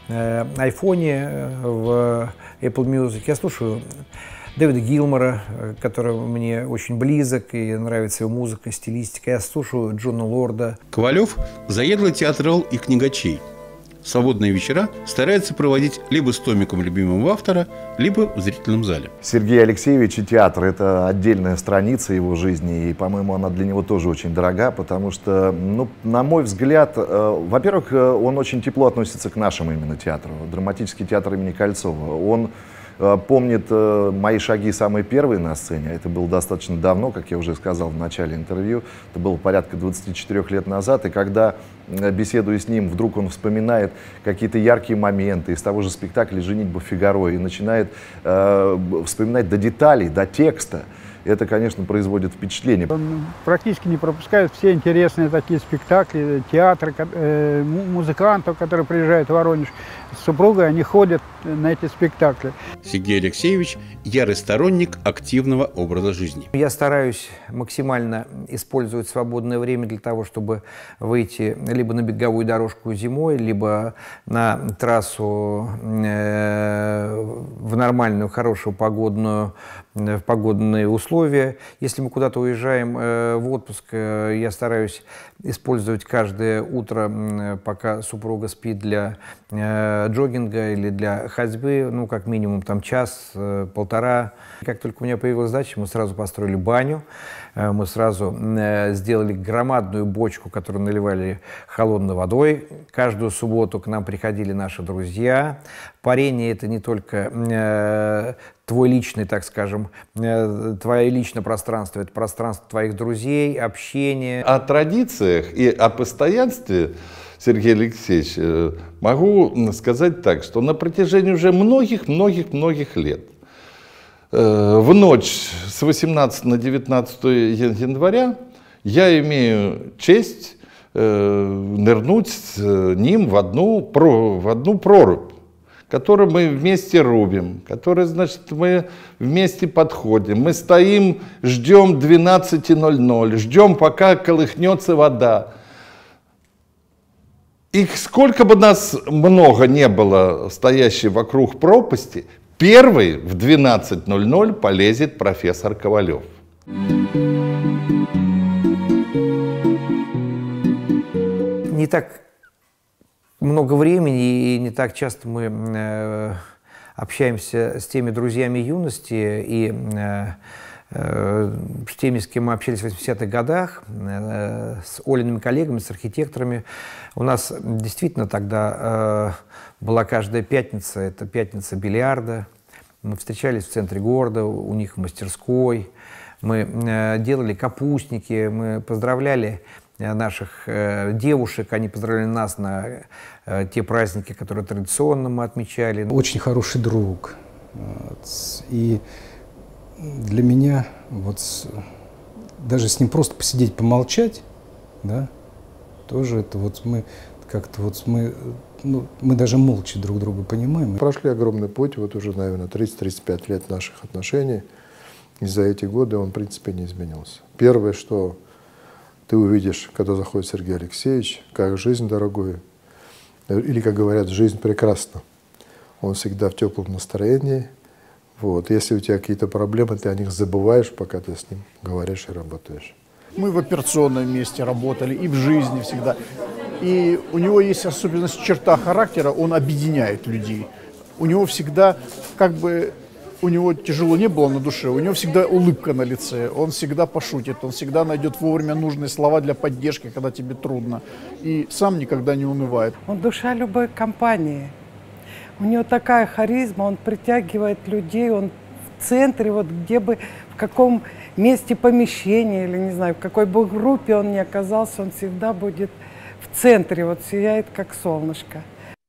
айфоне, в Apple Music. Я слушаю Дэвида Гилмора, который мне очень близок и нравится его музыка, стилистика. Я слушаю Джона Лорда. Ковалев – заедлый театрал и книгачей. Свободные вечера старается проводить либо с томиком любимого автора, либо в зрительном зале. Сергей Алексеевич и театр – это отдельная страница его жизни, и, по-моему, она для него тоже очень дорога, потому что, ну, на мой взгляд, э, во-первых, он очень тепло относится к нашему именно театру, драматический театр имени Кольцова. Он э, помнит э, мои шаги самые первые на сцене, это было достаточно давно, как я уже сказал в начале интервью, это было порядка двадцати четырёх лет назад, и когда беседуя с ним, вдруг он вспоминает какие-то яркие моменты из того же спектакля «Женитьба Фигаро» и начинает э, вспоминать до деталей, до текста. Это, конечно, производит впечатление. Он практически не пропускает все интересные такие спектакли, театры, э, музыкантов, которые приезжают в Воронеж с супругой, они ходят на эти спектакли. Сергей Алексеевич – ярый сторонник активного образа жизни. Я стараюсь максимально использовать свободное время для того, чтобы выйти либо на беговую дорожку зимой, либо на трассу э, в нормальную, хорошую погодную, в погодные условия. Если мы куда-то уезжаем э, в отпуск, э, я стараюсь использовать каждое утро, э, пока супруга спит, для э, джогинга или для ходьбы, ну, как минимум, там, час, э, полтора. Как только у меня появилась дача, мы сразу построили баню, э, мы сразу э, сделали громадную бочку, которую наливали холодной водой. Каждую субботу к нам приходили наши друзья. Парение – это не только э, твой личный, так скажем, э, твое личное пространство, это пространство твоих друзей, общение. О традициях и о постоянстве, Сергей Алексеевич, э, могу сказать так, что на протяжении уже многих-многих-многих лет э, в ночь с восемнадцатого на девятнадцатое января я имею честь э, нырнуть с ним в одну, про, в одну прорубь, которую мы вместе рубим, которую, значит, мы вместе подходим. Мы стоим, ждем двенадцати ноль-ноль, ждем, пока колыхнется вода. И сколько бы нас много не было стоящей вокруг пропасти, первый в двенадцать ноль-ноль полезет профессор Ковалев. Не так много времени и не так часто мы э, общаемся с теми друзьями юности и э, э, с теми, с кем мы общались в восьмидесятых годах, э, с Олиными коллегами, с архитекторами. У нас действительно тогда э, была каждая пятница, это пятница бильярда. Мы встречались в центре города, у них в мастерской. Мы э, делали капустники, мы поздравляли наших э, девушек, они поздравляли нас на э, те праздники, которые традиционно мы отмечали. Очень хороший друг. Вот. И для меня вот с, даже с ним просто посидеть, помолчать, да, тоже это вот мы как-то вот мы, ну, мы даже молча друг друга понимаем. Прошли огромный путь, вот уже, наверное, тридцать-тридцать пять лет наших отношений. И за эти годы он, в принципе, не изменился. Первое, что ты увидишь, когда заходит Сергей Алексеевич, как жизнь, дорогой, или, как говорят, жизнь прекрасна. Он всегда в теплом настроении. Вот. Если у тебя какие-то проблемы, ты о них забываешь, пока ты с ним говоришь и работаешь. Мы в операционном месте работали и в жизни всегда. И у него есть особенность, черта характера, он объединяет людей. У него всегда, как бы, у него тяжело не было на душе, у него всегда улыбка на лице, он всегда пошутит, он всегда найдет вовремя нужные слова для поддержки, когда тебе трудно. И сам никогда не унывает. Он душа любой компании. У него такая харизма, он притягивает людей, он в центре, вот где бы, в каком месте помещения, или не знаю, в какой бы группе он ни оказался, он всегда будет в центре, вот сияет как солнышко.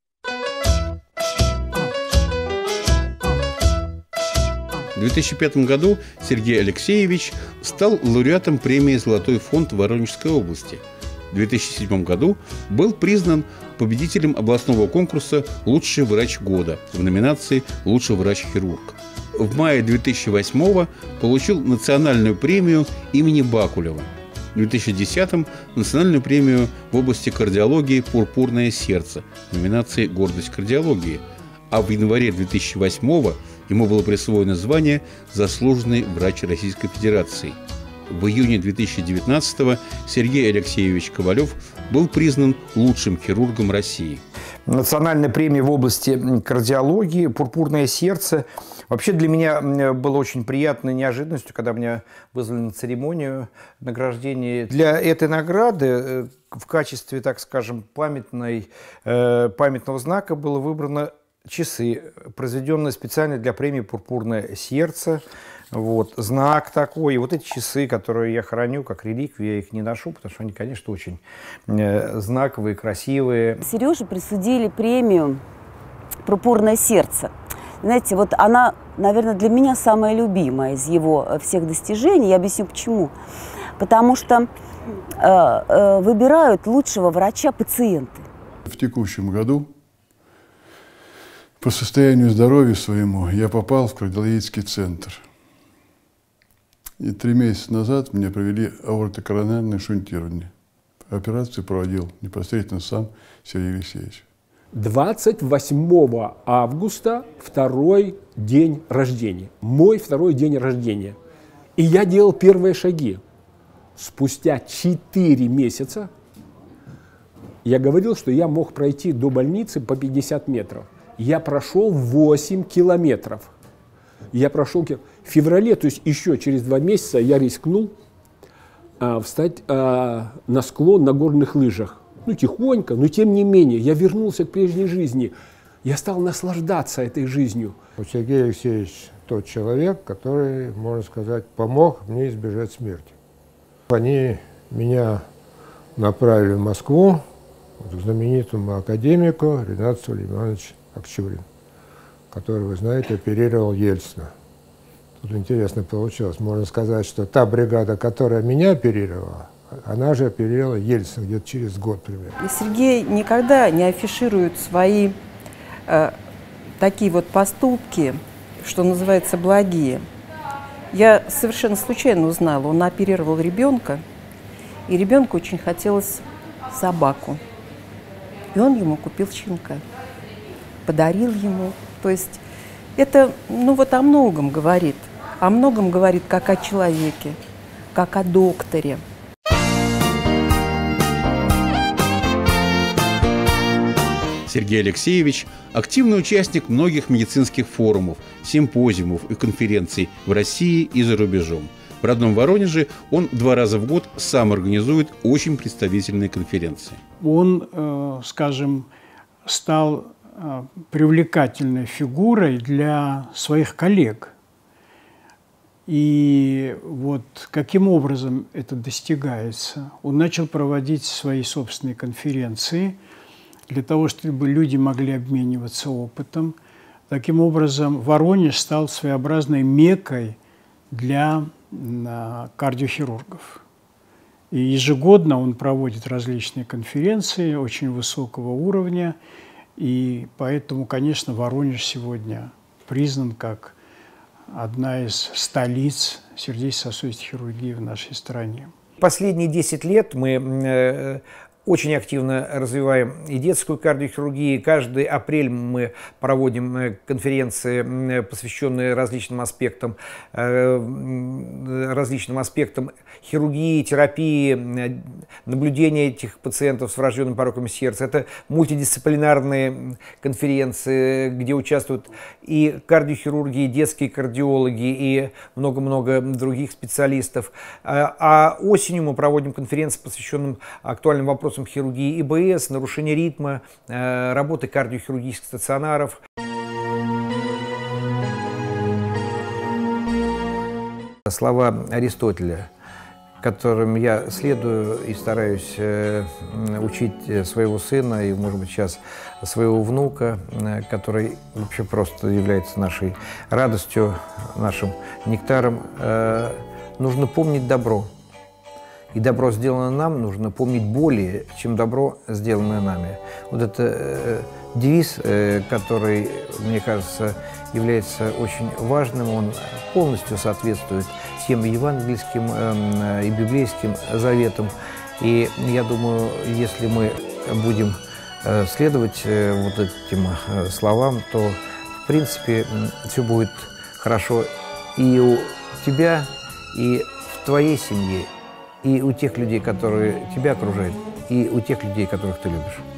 В две тысячи пятом году Сергей Алексеевич стал лауреатом премии «Золотой фонд» Воронежской области. В две тысячи седьмом году был признан победителем областного конкурса «Лучший врач года» в номинации «Лучший врач-хирург». В мае две тысячи восьмого получил национальную премию имени Бакулева. В две тысячи десятом национальную премию в области кардиологии «Пурпурное сердце» в номинации «Гордость кардиологии». А в январе две тысячи восьмого ему было присвоено звание «Заслуженный врач Российской Федерации». В июне две тысячи девятнадцатого Сергей Алексеевич Ковалев был признан лучшим хирургом России. Национальная премия в области кардиологии «Пурпурное сердце». Вообще для меня было очень приятной неожиданностью, когда меня вызвали на церемонию награждения. Для этой награды в качестве, так скажем, памятной, памятного знака было выбрано часы, произведенные специально для премии «Пурпурное сердце». Вот, знак такой. И вот эти часы, которые я храню как реликвию, я их не ношу, потому что они, конечно, очень э, знаковые, красивые. Сереже присудили премию «Пурпурное сердце». Знаете, вот она, наверное, для меня самая любимая из его всех достижений. Я объясню почему. Потому что э, э, выбирают лучшего врача пациенты. В текущем году по состоянию здоровья своему я попал в кардиологический центр. И три месяца назад мне провели аортокоронарное шунтирование. Операцию проводил непосредственно сам Сергей Алексеевич. двадцать восьмого августа второй день рождения. Мой второй день рождения. И я делал первые шаги. Спустя четыре месяца я говорил, что я мог пройти до больницы по пятьдесят метров. Я прошел восемь километров. Я прошел в феврале, то есть еще через два месяца я рискнул а, встать а, на склон на горных лыжах. Ну, тихонько, но тем не менее, я вернулся к прежней жизни. Я стал наслаждаться этой жизнью. Сергей Алексеевич тот человек, который, можно сказать, помог мне избежать смерти. Они меня направили в Москву к знаменитому академику Ринату Сулеймановичу Акчурину, который, вы знаете, оперировал Ельцина. Тут интересно получилось. Можно сказать, что та бригада, которая меня оперировала, она же оперировала Ельцина где-то через год примерно. Сергей никогда не афиширует свои э, такие вот поступки, что называется, благие. Я совершенно случайно узнала, он оперировал ребенка, и ребенку очень хотелось собаку. И он ему купил щенка, подарил ему. То есть это, ну вот о многом говорит. О многом говорит как о человеке, как о докторе. Сергей Алексеевич – активный участник многих медицинских форумов, симпозиумов и конференций в России и за рубежом. В родном Воронеже он два раза в год сам организует очень представительные конференции. Он, э, скажем, стал э, привлекательной фигурой для своих коллег. И вот каким образом это достигается? Он начал проводить свои собственные конференции для того, чтобы люди могли обмениваться опытом. Таким образом, Воронеж стал своеобразной меккой для кардиохирургов. И ежегодно он проводит различные конференции очень высокого уровня. И поэтому, конечно, Воронеж сегодня признан как одна из столиц сердечно-сосудистой хирургии в нашей стране. Последние десять лет мы э, очень активно развиваем и детскую кардиохирургию. Каждый апрель мы проводим конференции, посвященные различным аспектам, различным аспектам хирургии, терапии, наблюдения этих пациентов с врожденными пороками сердца. Это мультидисциплинарные конференции, где участвуют и кардиохирурги, и детские кардиологи, и много-много других специалистов. А осенью мы проводим конференции, посвященные актуальным вопросам хирургии и бэ эс, нарушения ритма, э, работы кардиохирургических стационаров. Слова Аристотеля, которым я следую и стараюсь э, учить своего сына и, может быть, сейчас своего внука, э, который вообще просто является нашей радостью, нашим нектаром. Э, нужно помнить добро. И добро, сделанное нам, нужно помнить более, чем добро, сделанное нами. Вот это э, девиз, э, который, мне кажется, является очень важным, он полностью соответствует всем евангельским э, и библейским заветам. И я думаю, если мы будем э, следовать э, вот этим э, словам, то, в принципе, все будет хорошо и у тебя, и в твоей семье, и у тех людей, которые тебя окружают, и у тех людей, которых ты любишь.